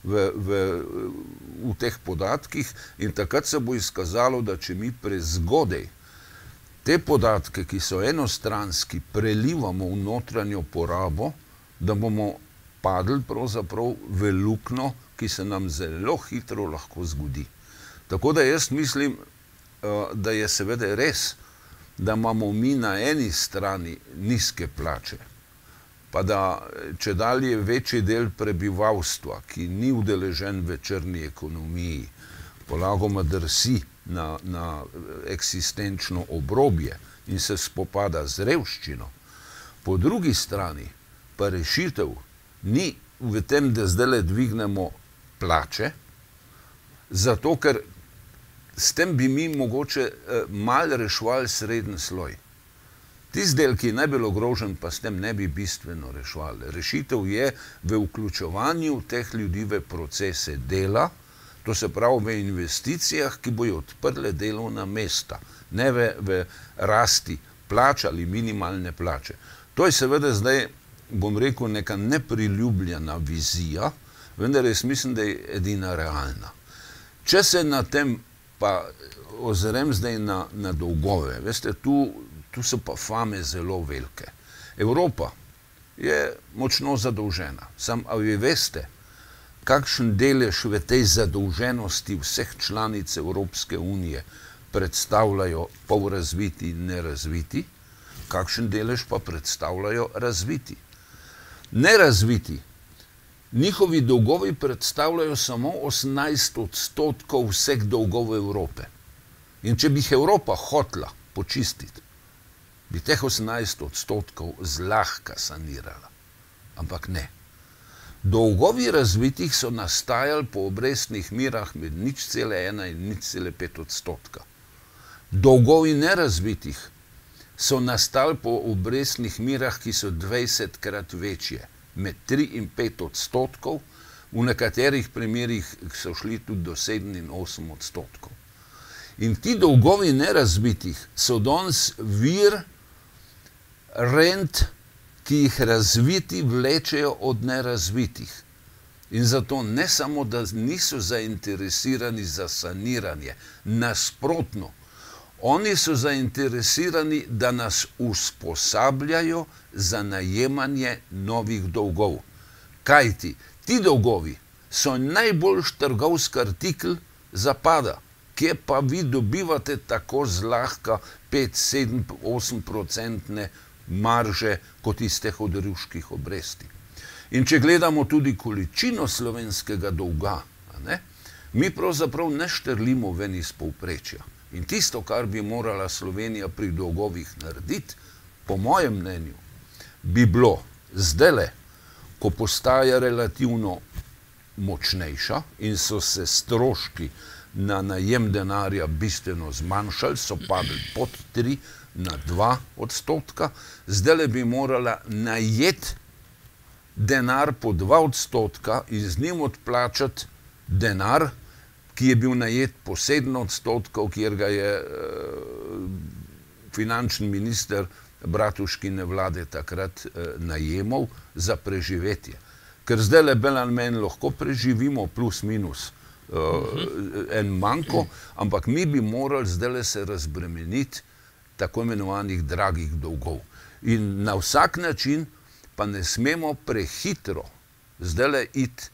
[SPEAKER 2] v teh podatkih in takrat se bo izkazalo, da če mi prezgodaj te podatke, ki so enostranski, prelivamo v notranjo porabo, da bomo padli pravzaprav v luknjo, ki se nam zelo hitro lahko zgodi. Tako da jaz mislim, da je seveda res, da imamo mi na eni strani nizke plače, pa da če dalje večji del prebivalstva, ki ni udeležen v črni ekonomiji, polagoma drsi na eksistenčno obrobje in se spopada z revščino. Po drugi strani pa rešitev ni v tem, da zdaj dvignemo plače, zato ker s tem bi mi mogoče malo reševali srednji sloj. Tisti del, ki je najbolj ogrožen, pa s tem ne bi bistveno reševali. Rešitev je v vključevanju teh ljudi v procese dela, to se pravi v investicijah, ki bojo odprle delovna mesta, ne v rasti plač ali minimalne plače. To je seveda zdaj, bom rekel, neka nepriljubljena vizija, vendar jaz mislim, da je edina realna. Če se na tem pa ozrem zdaj na dolgove, veste, tu so pa fame zelo velike. Evropa je močno zadolžena. Sam, a vi veste, kakšen delež v tej zadolženosti vseh članic Evropske unije predstavljajo polrazviti in nerazviti, kakšen delež pa predstavljajo razviti. Nerazviti, njihovi dolgovi predstavljajo samo 18% vseh dolgov Evrope. In če bi jih Evropa hotela počistiti, bi teh 18% zlahka sanirala. Ampak ne. Dolgovi razvitih so nastajali po obrestnih merah med 0,1 in 0,5%. Dolgovi nerazvitih so nastali po obrestnih merah, ki so 20-krat večje, med 3 in 5%, v nekaterih primerih so šli tudi do 7 in 8%. In ti dolgovi nerazvitih so danes vir rent, ki jih razviti vlečejo od nerazvitih. In zato ne samo, da niso zainteresirani za saniranje, nasprotno, oni so zainteresirani, da nas usposabljajo za najemanje novih dolgov. Kajti, ti dolgovi so najboljši trgovski artikel zapada, kje pa vi dobivate tako zlahka 5, 7, 8% marže kot iz teh odruških obresti. In če gledamo tudi količino slovenskega dolga, mi pravzaprav ne štrlimo ven iz povprečja. In tisto, kar bi morala Slovenija pri dolgovih narediti, po mojem mnenju, bi bilo zdajle, ko postaja relativno močnejša in so se stroški na najem denarja bistveno zmanjšali, so padli pod 3 na 2%, zdajle bi morala najeti denar po 2% in z njim odplačati denar, ki je bil najet po 7%, kjer ga je finančni minister Bratuškine vlade takrat najemal za preživetje. Ker zdajle bolj ali manj lahko preživimo plus minus en manko, ampak mi bi morali zdajle se razbremeniti tako imenovanih dragih dolgov. In na vsak način pa ne smemo prehitro zdajle iti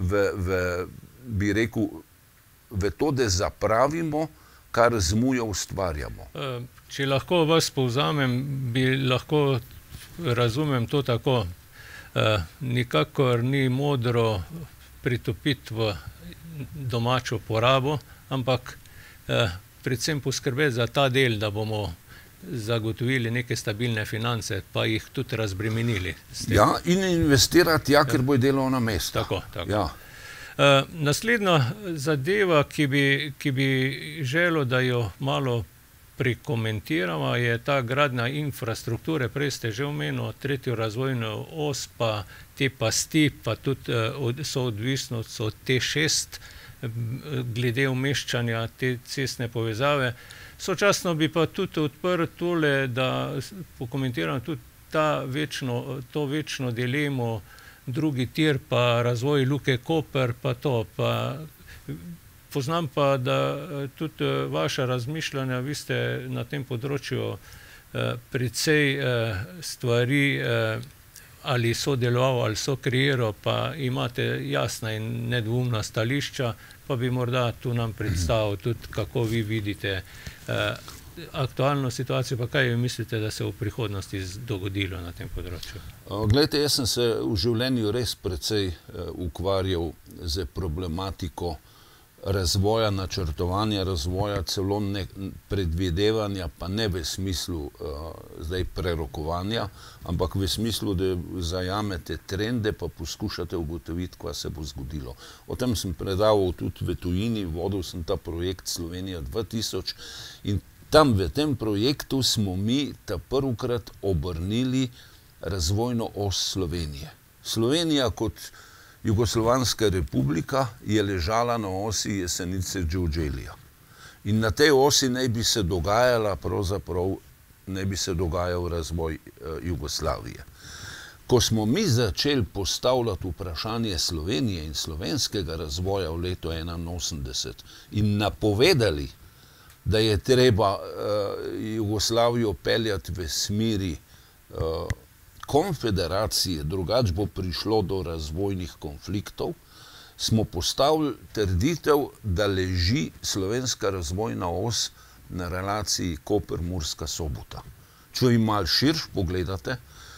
[SPEAKER 2] bi rekel, v to, da zapravimo, kar zmujo ustvarjamo.
[SPEAKER 1] Če lahko vas povzamem, bi lahko razumem to tako. Nikakor ni modro pritopiti v domačo porabo, ampak predvsem poskrbeti za ta del, da bomo zagotovili neke stabilne finance, pa jih tudi razbremenili.
[SPEAKER 2] Ja, in investirati, ker bo delovna mesta.
[SPEAKER 1] Tako.
[SPEAKER 2] Ja.
[SPEAKER 1] Naslednja zadeva, ki bi želel, da jo malo prekomentiramo, je ta gradnja infrastrukture. Prej ste že omenili tretjo razvojno os, pa te pasti, pa tudi so odvisnost od T6, glede umeščanja te cestne povezave. Sočasno bi pa tudi odprl tole, da pokomentiram tudi to večno dilemo drugi tir, pa razvoj Luke Koper, pa to. Poznam pa, da tudi vaša razmišljanja, vi ste na tem področju precej stvari ali sodeloval, ali sokreiral, pa imate jasna in nedvoumna stališča, pa bi morda tu nam predstavil tudi, kako vi vidite aktualno situacijo, pa kaj vi mislite, da se v prihodnosti dogodilo na tem področju?
[SPEAKER 2] Glejte, jaz sem se v življenju res precej ukvarjal z problematiko razvoja, načrtovanja razvoja, celo predvidevanja, pa ne v smislu zdaj prerokovanja, ampak v smislu, da zajamete trende, pa poskušate ugotoviti, kaj se bo zgodilo. O tem sem predaval tudi v tujini, vodil sem ta projekt Slovenija 2000 in tam v tem projektu smo mi ta prvokrat obrnili razvojno os Slovenije. Slovenija kot Jugoslovanska republika je ležala na osi Jesenice Đurđelija. In na tej osi naj bi se dogajala, pravzaprav naj bi se dogajal razvoj Jugoslavije. Ko smo mi začeli postavljati vprašanje Slovenije in slovenskega razvoja v letu 1981 in napovedali, da je treba Jugoslavijo peljati v smeri konfederacije, drugače bo prišlo do razvojnih konfliktov, smo postavili trditev, da leži slovenska razvojna os na relaciji Koper-Murska Sobota. Če vi malo širš pogledate,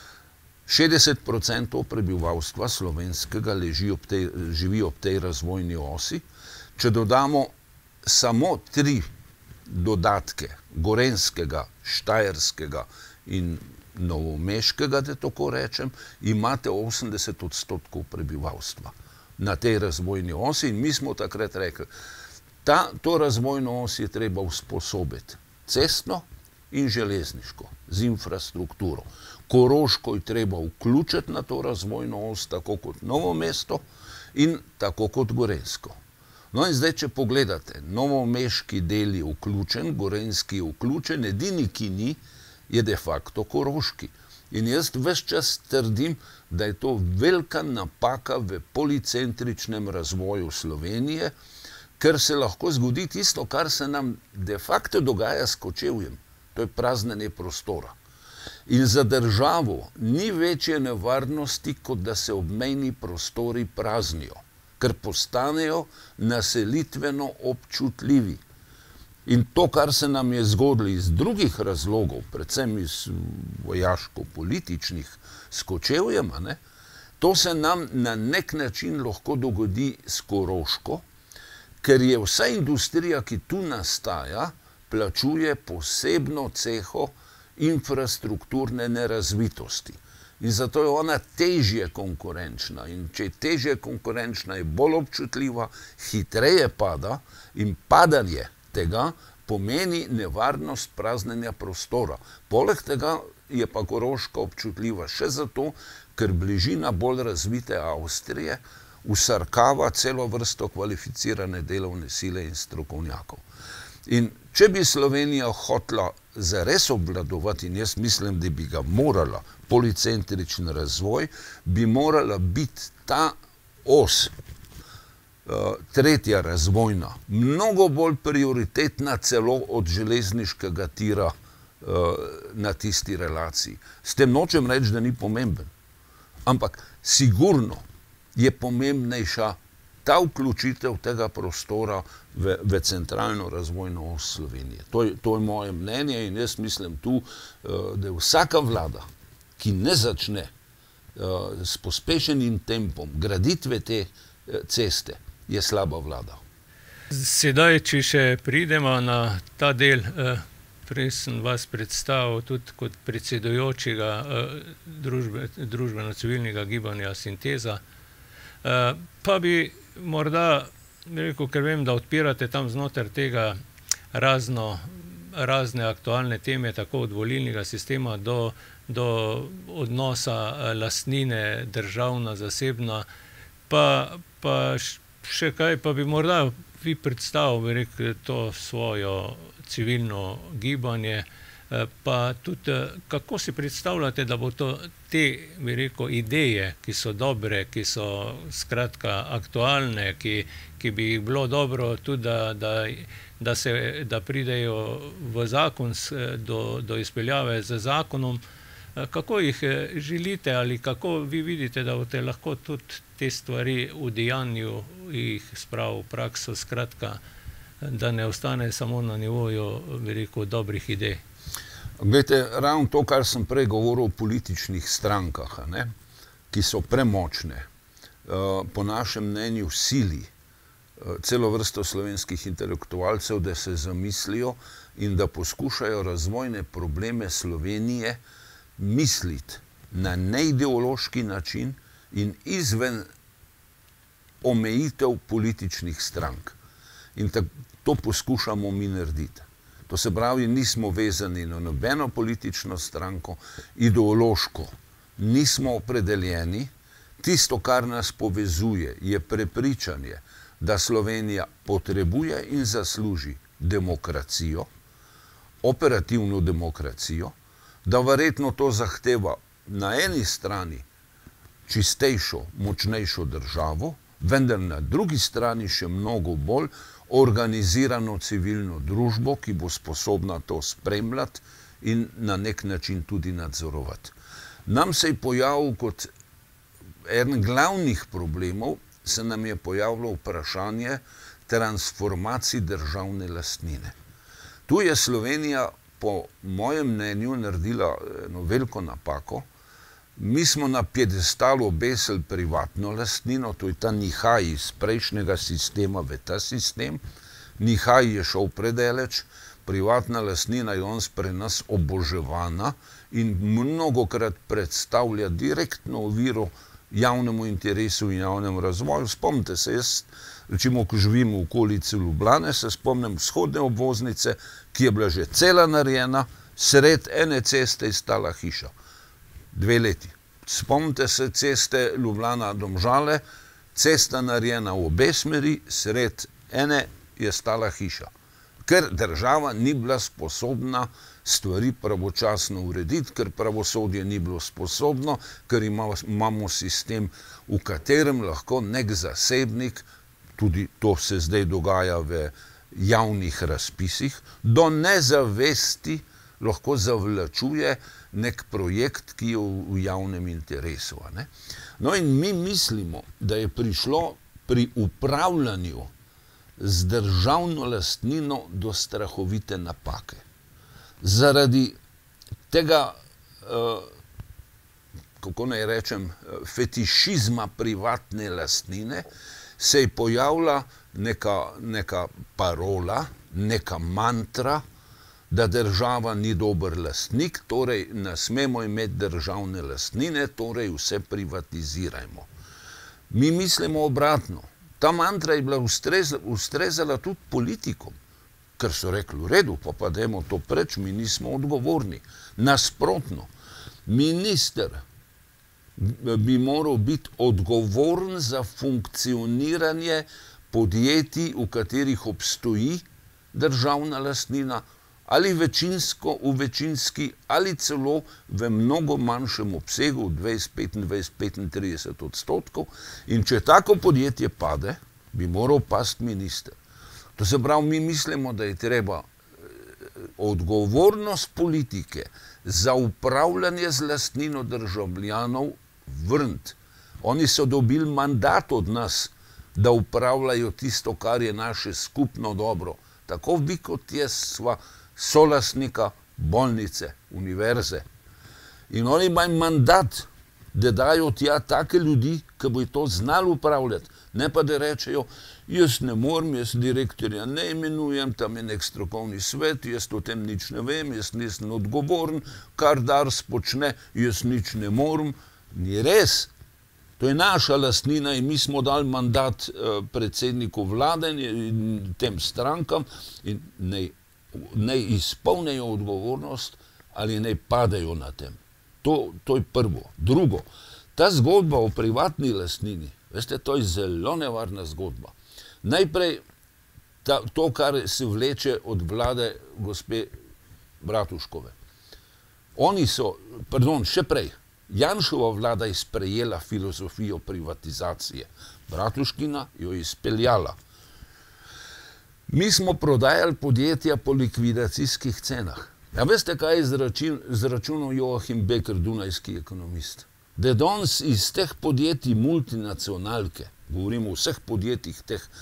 [SPEAKER 2] 60% prebivalstva slovenskega živi ob tej razvojni osi. Če dodamo samo 3 dodatke, gorenskega, štajerskega in novomeškega, da tako rečem, imate 80% prebivalstva na tej razvojni osi in mi smo takrat rekli, to razvojno os je treba usposobiti cestno in železniško, z infrastrukturo. Koroško je treba vključiti na to razvojno os, tako kot Novo mesto in tako kot Gorensko. No in zdaj, če pogledate, novomeški del je vključen, gorenski je vključen, edini, ki ni, je de facto koroški. In jaz ves čas trdim, da je to velika napaka v policentričnem razvoju Slovenije, ker se lahko zgodi tisto, kar se nam de facto dogaja s Kočevjem. To je praznjenje prostora. In za državo ni večje nevarnosti, kot da se obmejni prostori praznijo, ker postanejo naselitveno občutljivi. In to, kar se nam je zgodilo iz drugih razlogov, predvsem iz vojaško-političnih s Kočevjem, to se nam na nek način lahko dogodi s Koroško, ker je vsa industrija, ki tu nastaja, plačuje posebno ceho infrastrukturne nerazvitosti. In zato je ona težje konkurenčna. In če je težje konkurenčna, je bolj občutljiva, hitreje pada in padanje tega pomeni nevarnost praznjenja prostora. Poleg tega je pa Koroška občutljiva še zato, ker bližina bolj razvite Avstrije vsrkava celo vrsto kvalificirane delovne sile in strokovnjakov. In če bi Slovenija hotela zares obvladovati, in jaz mislim, da bi ga morala, policentrični razvoj, bi morala biti ta os, tretja razvojna, mnogo bolj prioritetna celo od železniškega tira na tisti relaciji. S tem nočem reči, da ni pomemben. Ampak sigurno je pomembnejša ta vključitev tega prostora v centralno razvojno os Slovenije. To je moje mnenje in jaz mislim tu, da je vsaka vlada, ki ne začne s pospešenim tempom graditve te ceste, je slaba vlada.
[SPEAKER 1] Sedaj, če še pridemo na ta del, prej sem vas predstavil tudi kot predsedujočega družbeno-civilnega gibanja Sinteza, pa bi morda rekel, ker vem, da odpirate tam znotraj tega razne aktualne teme, tako od volilnega sistema do odnosa lastnine, državna, zasebna, pa še kaj, pa bi morda vi predstavili to svojo civilno gibanje, pa tudi kako si predstavljate, da bo te, bi rekel, ideje, ki so dobre, ki so skratka aktualne, ki bi jih bilo dobro tudi, da pridejo v zakon do izpeljave z zakonom, kako jih želite ali kako vi vidite, da boste lahko tudi te stvari v dejanju jih spravili v prakso, skratka, da ne ostane samo na nivoju, bi rekel, dobrih idej?
[SPEAKER 2] Glejte, ravno to, kar sem prej govoril o političnih strankah, ki so premočne, po našem mnenju sili celo vrsto slovenskih intelektualcev, da se zamislijo in da poskušajo razvojne probleme Slovenije misliti na neideološki način in izven omejitev političnih strank. In to poskušamo mi narediti. To se pravi, nismo vezani na nobeno politično stranko, ideološko nismo opredeljeni. Tisto, kar nas povezuje, je prepričanje, da Slovenija potrebuje in zasluži demokracijo, operativno demokracijo, da verjetno to zahteva na eni strani čistejšo, močnejšo državo, vendar na drugi strani še mnogo bolj organizirano civilno družbo, ki bo sposobna to spremljati in na nek način tudi nadzorovati. Nam se je pojavil kot eden glavnih problemov, se nam je pojavilo vprašanje transformacij državne lastnine. Tu je Slovenija po mojem mnenju naredila eno veliko napako. Mi smo na piedestalu obesili privatno lastnino, to je ta nihaj iz prejšnjega sistema v ta sistem. Nihaj je šel predaleč, privatna lastnina je danes pri nas oboževana in mnogokrat predstavlja direktno oviro javnemu interesu in javnemu razvoju. Spomnite se, jaz, recimo, ko živim v okolici Ljubljane, se spomnim vzhodne obvoznice, ki je bila že cela narejena, sred ene ceste je stala hiša. 2 leti. Spomnite se ceste Ljubljana-Domžale, cesta narejena v obe smeri, sred ene je stala hiša. Ker država ni bila sposobna stvari pravočasno urediti, ker pravosodje ni bilo sposobno, ker imamo sistem, v katerem lahko nek zasebnik, tudi to se zdaj dogaja v javnih razpisih, do nezavesti lahko zavlačuje nek projekt, ki je v javnem interesu. No in mi mislimo, da je prišlo pri upravljanju z državno lastnino do strahovite napake. Zaradi tega, kako naj rečem, fetišizma privatne lastnine se je pojavila neka parola, neka mantra, da država ni dober lastnik, torej ne smemo imeti državne lastnine, torej vse privatizirajmo. Mi mislimo obratno. Ta mantra je bila ustrezala tudi politikom, ker so rekli, v redu, pa dajmo to preč, mi nismo odgovorni. Nasprotno, minister bi moral biti odgovoren za funkcioniranje podjetij, v katerih obstoji državna lastnina, ali večinsko, v večinski, ali celo v mnogo manjšem obsegu, 20, 25, 35%. In če tako podjetje pade, bi moral pasti minister. To se pravi, mi mislimo, da je treba odgovornost politike za upravljanje z lastnino državljanov vrniti. Oni so dobili mandat od nas, da upravljajo tisto, kar je naše skupno dobro. Tako vi kot jaz sva solastnika bolnice, univerze. In oni imajo mandat, da dajo tja take ljudi, ki bojo to znali upravljati. Ne pa da rečejo, jaz ne morem, jaz direktorja ne imenujem, tam je nek strokovni svet, jaz o tem nič ne vem, jaz nisem odgovoren, kar Dars počne, jaz nič ne morem. Ni res. To je naša lastnina in mi smo dali mandat predsedniku vlade in tem strankam in naj izpolnijo odgovornost ali naj padejo na tem. To je prvo. Drugo, ta zgodba o privatni lastnini, veste, to je zelo nevarna zgodba. Najprej to, kar se vleče od vlade gospe Bratuškove. Oni so, še prej, Janševa vlada je sprejela filozofijo privatizacije. Bratuškina jo je izpeljala. Mi smo prodajali podjetja po likvidacijskih cenah. Ja, veste, kaj je izračunal Joachim Becker, dunajski ekonomist? Da je danes iz teh podjetij multinacionalke, govorimo o vseh podjetjih teh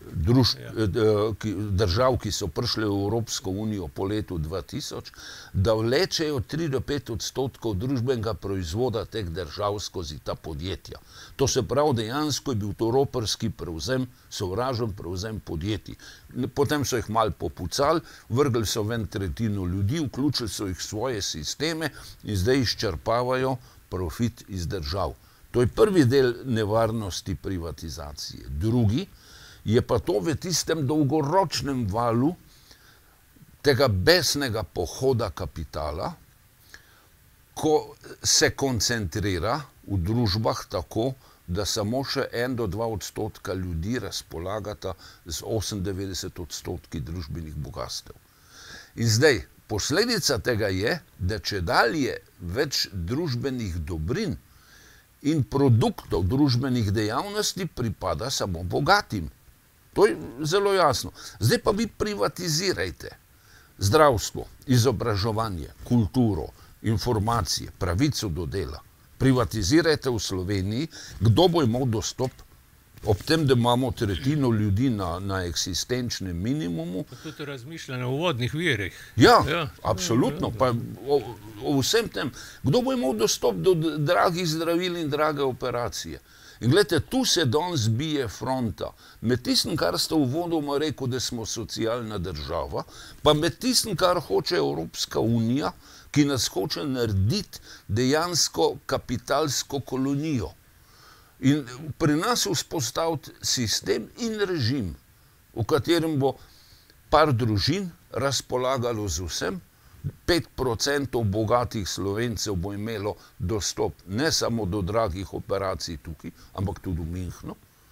[SPEAKER 2] držav, ki so prišle v Evropsko unijo po letu 2000, da vlečejo 3 do 5% družbenega proizvoda teh držav skozi ta podjetja. To se pravi, dejansko je bil to roparski prevzem, sovražen prevzem podjetij. Potem so jih malo popucali, vrgli so ven tretjino ljudi, vključili so jih v svoje sisteme in zdaj izčrpavajo profit iz držav. To je prvi del nevarnosti privatizacije. Drugi je pa to v tistem dolgoročnem valu tega besnega pohoda kapitala, ko se koncentrira v družbah tako, da samo še 1 do 2% ljudi razpolagata z 98% družbenih bogastev. In zdaj, posledica tega je, da čedalje več družbenih dobrin in produktov družbenih dejavnosti pripada samo bogatim. To je zelo jasno. Zdaj pa vi privatizirajte zdravstvo, izobraževanje, kulturo, informacije, pravico do dela. Privatizirajte v Sloveniji, kdo bo imel dostop, ob tem, da imamo tretjino ljudi na eksistenčnem minimumu.
[SPEAKER 1] Pa tudi razmišljanje o vodnih virih.
[SPEAKER 2] Ja, absolutno. Pa o vsem tem, kdo bo imel dostop do dragih zdravil in drage operacije. In gledajte, tu se danes bije fronta med tistim, kar ste uvodoma rekel, da smo socialna država, pa med tistim, kar hoče Evropska unija, ki nas hoče narediti dejansko kapitalsko kolonijo. In pri nas vzpostaviti sistem in režim, v katerem bo par družin razpolagalo z vsem, 5% bogatih Slovencev bo imelo dostop ne samo do dragih operacij tukaj, ampak tudi v Münchnu.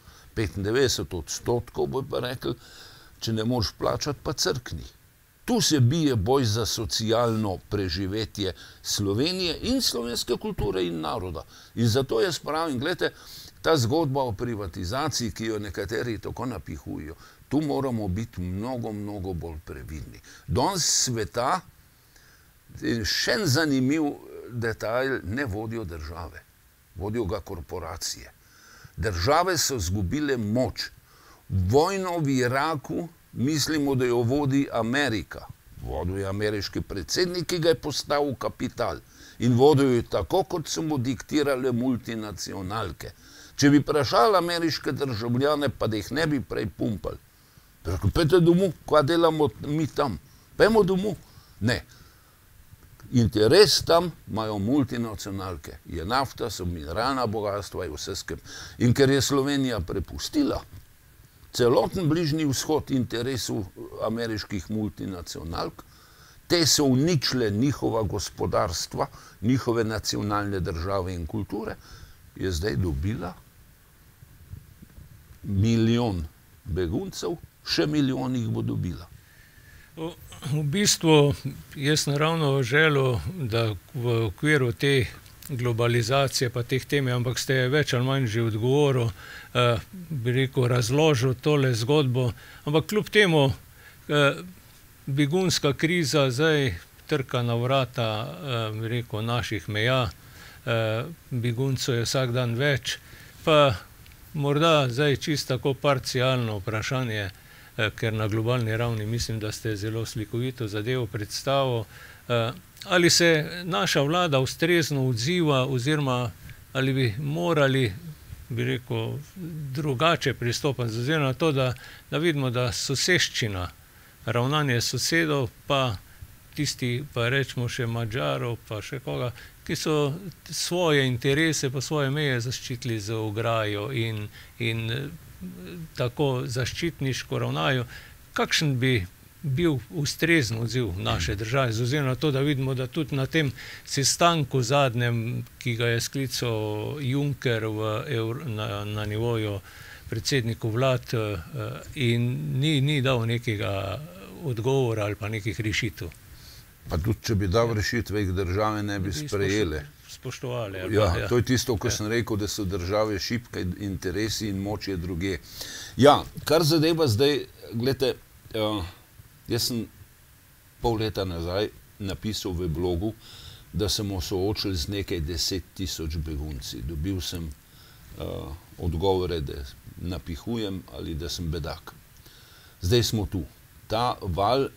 [SPEAKER 2] 95% bo pa rekel, če ne moreš plačati, pa crkni. Tu se bije boj za socialno preživetje Slovenije in slovenske kulture in naroda. In zato jaz pravim, gledajte, ta zgodba o privatizaciji, ki jo nekateri tako napihujejo, tu moramo biti mnogo, mnogo bolj previdni. Danes sveta, še en zanimiv detajl, ne vodijo države, vodijo ga korporacije. Države so izgubile moč. Vojno v Iraku mislimo, da jo vodi Amerika. Vodil je ameriški predsednik, ki ga je postavil kapital. In vodil je tako, kot so mu diktirale multinacionalke. Če bi vprašali ameriške državljane, pa da jih ne bi prej pumpali. Rekel, pejte domov, kva delamo mi tam? Pejmo domov. Ne. Interes tam imajo multinacionalke. Je nafta, so mineralna bogatstva in vse skupaj. In ker je Slovenija prepustila celoten bližnji vzhod interesu ameriških multinacionalk, te so uničile njihova gospodarstva, njihove nacionalne države in kulture, je zdaj dobila 1 milijon beguncev, še 1 milijon jih bo dobila.
[SPEAKER 1] V bistvu jaz naravno želel, da v okviru te globalizacije pa teh teme, ampak ste več ali manj že odgovoril, bi rekel, razložil tole zgodbo, ampak kljub temu begunska kriza zdaj trka na vrata, bi rekel, naših meja, beguncev je vsak dan več, pa morda zdaj čisto tako parcialno vprašanje, ker na globalni ravni mislim, da ste zelo slikovito zadevo predstavil. Ali se naša vlada ustrezno odziva oziroma ali bi morali, bi rekel, drugače pristopiti, oziroma na to, da vidimo, da soseščina, ravnanje sosedov, pa tisti, pa rečemo še Madžarov, pa še koga, ki so svoje interese pa svoje meje zaščitili z ograjo in tako zaščitniško ravnajo. Kakšen bi bil ustrezen odziv naše države, oziroma na to, da vidimo, da tudi na tem sestanku zadnjem, ki ga je sklical Juncker na nivoju predsednikov vlad in ni dal nekega odgovora ali pa nekih rešitev.
[SPEAKER 2] Pa tudi, če bi dal rešitve, jih države ne bi sprejele.
[SPEAKER 1] Spoštovali.
[SPEAKER 2] Ja, to je tisto, ko sem rekel, da so države šibke, interesi in moč je druge. Ja, kar zadeva zdaj, gledajte, jaz sem pol leta nazaj napisal v blogu, da smo soočili z nekaj 10.000 begunci. Dobil sem odgovore, da napihujem ali da sem bedak. Zdaj smo tu. Ta val,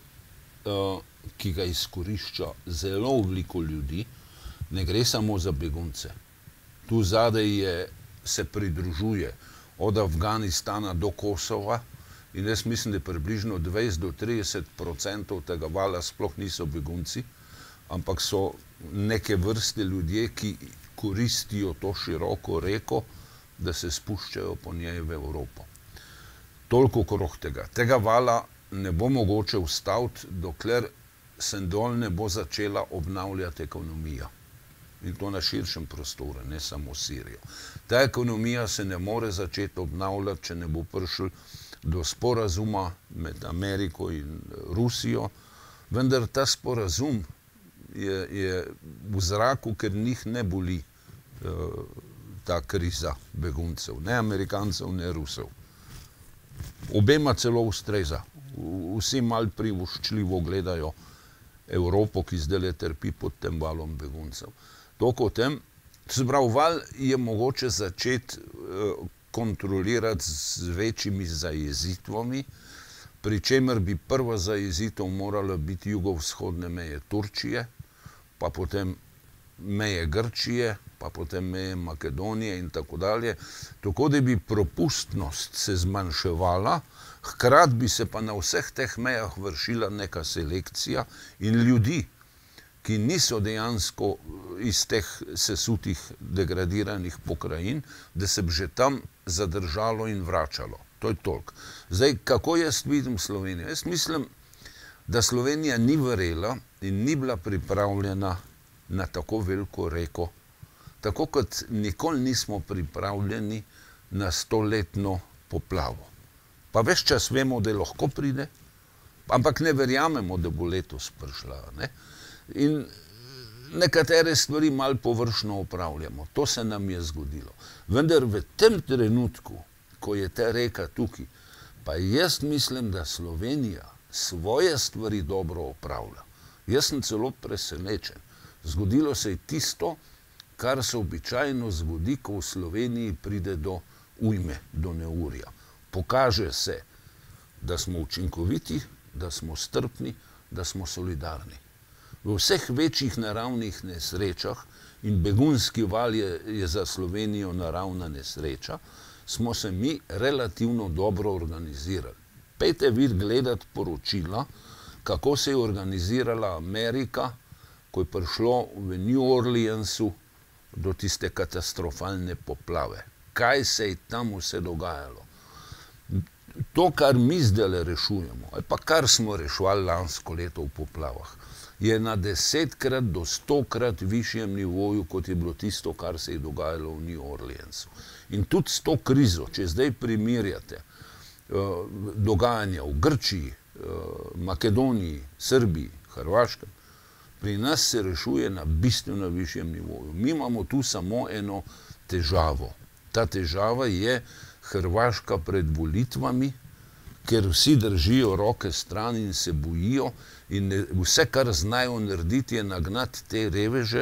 [SPEAKER 2] ki ga izkorišča zelo veliko ljudi, ne gre samo za begunce. Tu zadaj se pridružuje od Afganistana do Kosova in jaz mislim, da približno 20 do 30% tega vala sploh niso begunci, ampak so neke vrste ljudje, ki koristijo to široko reko, da se spuščajo po njej v Evropo. Toliko okrog tega. Tega vala ne bo mogoče ustaviti, dokler se dol ne bo začela obnavljati ekonomija. In to na širšem prostoru, ne samo Sirijo. Ta ekonomija se ne more začeti obnavljati, če ne bo prišel do sporazuma med Ameriko in Rusijo, vendar ta sporazum je v zraku, ker njih ne boli ta kriza beguncev, ne Amerikancev, ne Rusov. Obema celo ustreza. Vsi malo privoščljivo gledajo Evropo, ki zdaj trpi pod tem valom beguncev. Toliko o tem, se pravi, val je mogoče začeti kontrolirati z večjimi zajezitvami, pri čemer bi prva zajezitev morala biti jugovzhodne meje Turčije, pa potem meje Grčije, pa potem meje Makedonije in tako dalje, tako da bi propustnost se zmanjševala, hkrati bi se pa na vseh teh mejah vršila neka selekcija in ljudi, ki niso dejansko iz teh sesutih, degradiranih pokrajin, da se bi že tam zadržalo in vračalo. To je toliko. Zdaj, kako jaz vidim Slovenijo? Jaz mislim, da Slovenija ni verjela in ni bila pripravljena na tako veliko reko, tako kot nikoli nismo pripravljeni na 100-letno poplavo. Pa ves čas vemo, da lahko pride, ampak ne verjamemo, da bo letos prišla, ne? In nekatere stvari malo površno opravljamo. To se nam je zgodilo. Vendar v tem trenutku, ko je ta reka tukaj, pa jaz mislim, da Slovenija svoje stvari dobro opravlja. Jaz sem celo presenečen. Zgodilo se je tisto, kar se običajno zgodi, ko v Sloveniji pride do ujme, do neurja. Pokaže se, da smo učinkoviti, da smo strpni, da smo solidarni. V vseh večjih naravnih nesrečah, in begunski val je za Slovenijo naravna nesreča, smo se mi relativno dobro organizirali. Pejte vi gledati poročila, kako se je organizirala Amerika, ko je prišlo v New Orleansu do tiste katastrofalne poplave. Kaj se je tam vse dogajalo? To, kar mi zdaj rešujemo, ali pa kar smo reševali lansko leto v poplavah, je na 10-krat do 100-krat višjem nivoju, kot je bilo tisto, kar se je dogajalo v New Orleansu. In tudi s to krizo, če zdaj primerjate dogajanja v Grčiji, Makedoniji, Srbiji, Hrvaškem, pri nas se rešuje na bistveno višjem nivoju. Mi imamo tu samo eno težavo. Ta težava je Hrvaška pred volitvami, ker vsi držijo roke stran in se bojijo in vse, kar znajo narediti, je nagnati te reveže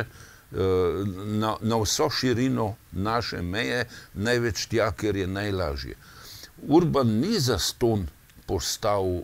[SPEAKER 2] na vso širino naše meje, največ tja, ker je najlažje. Urban ni zastonj postavil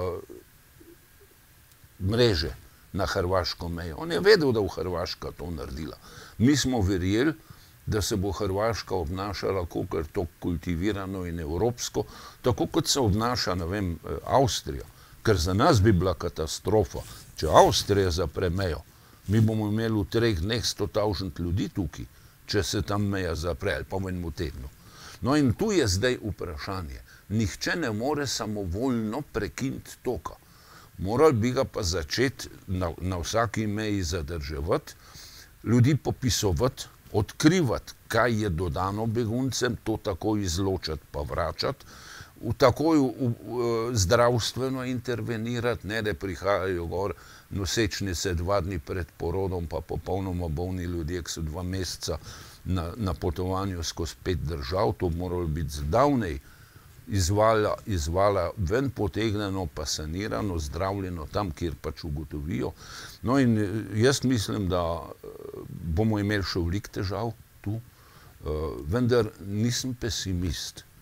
[SPEAKER 2] mreže na hrvaško mejo. On je vedel, da bo Hrvaška to naredila. Mi smo verjeli, da se bo Hrvaška obnašala kakor to kultivirano in evropsko, tako kot se obnaša, ne vem, Avstrija. Ker za nas bi bila katastrofa, če Avstrija zapre mejo. Mi bomo imeli v 3 dneh 100.000 ljudi tukaj, če se tam meja zapre, ali pa v enem tednu. No in tu je zdaj vprašanje. Nihče ne more samovoljno prekiniti toka. Morali bi ga pa začeti na vsaki meji zadrževati, ljudi popisovati, odkrivati, kaj je dodano beguncem, to takoj izločati pa vračati, takoj zdravstveno intervenirati, ne da prihajajo gor nosečnice 2 dni pred porodom, pa popolnoma bolni ljudje, ki so 2 meseca na potovanju skozi 5 držav, to bi moralo biti zdavnej izvala ven potegnjeno, pa sanirano, zdravljeno tam, kjer pač ugotovijo. No in jaz mislim, da bomo imeli še veliko težav tu, vendar nisem pesimist.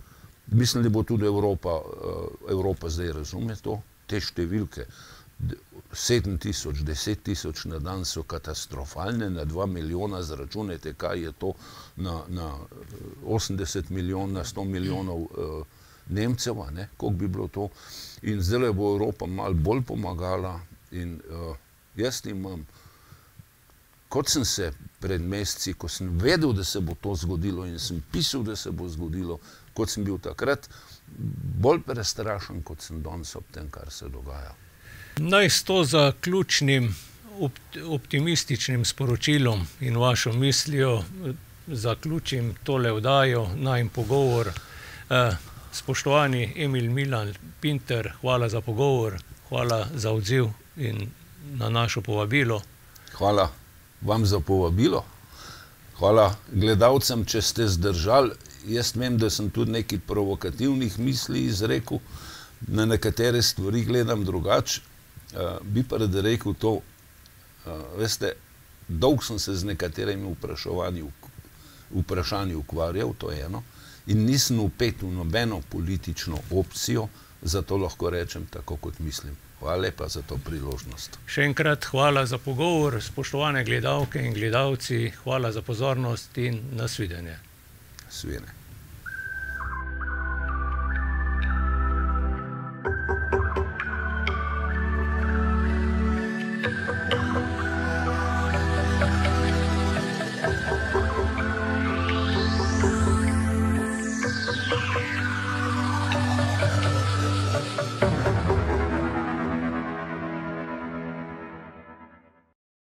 [SPEAKER 2] Mislim, da bo tudi Evropa zdaj razume to, te številke. 7 tisoč, 10 tisoč na dan so katastrofalne, na 2 milijona zračunajte, kaj je to na 80 milijonov, na 100 milijonov Nemcev, koliko bi bilo to. In zdaj bo Evropa malo bolj pomagala in jaz imam, kot sem se pred meseci, ko sem vedel, da se bo to zgodilo in sem pisal, da se bo zgodilo, kot sem bil takrat, bolj prestrašen, kot sem danes ob tem, kar se dogaja.
[SPEAKER 1] Naj s to zaključnim optimističnim sporočilom in vašo mislijo zaključim tole oddajo, najin pogovor. Spoštovani Emil Milan Pinter, hvala za pogovor, hvala za odziv in na našo povabilo.
[SPEAKER 2] Hvala vam za povabilo. Hvala gledalcem, če ste zdržali. Jaz vem, da sem tudi nekaj provokativnih misli izrekel, na nekatere stvari gledam drugače. Bi pa rad rekel to, veste, dolgo sem se z nekaterimi vprašanji ukvarjal, to je eno, in nisem vpet v nobeno politično opcijo, zato lahko rečem tako, kot mislim. Hvala lepa za to priložnost.
[SPEAKER 1] Še enkrat hvala za pogovor, spoštovane gledalke in gledalci, hvala za pozornost in nasvidenje.
[SPEAKER 2] Nasvidenje.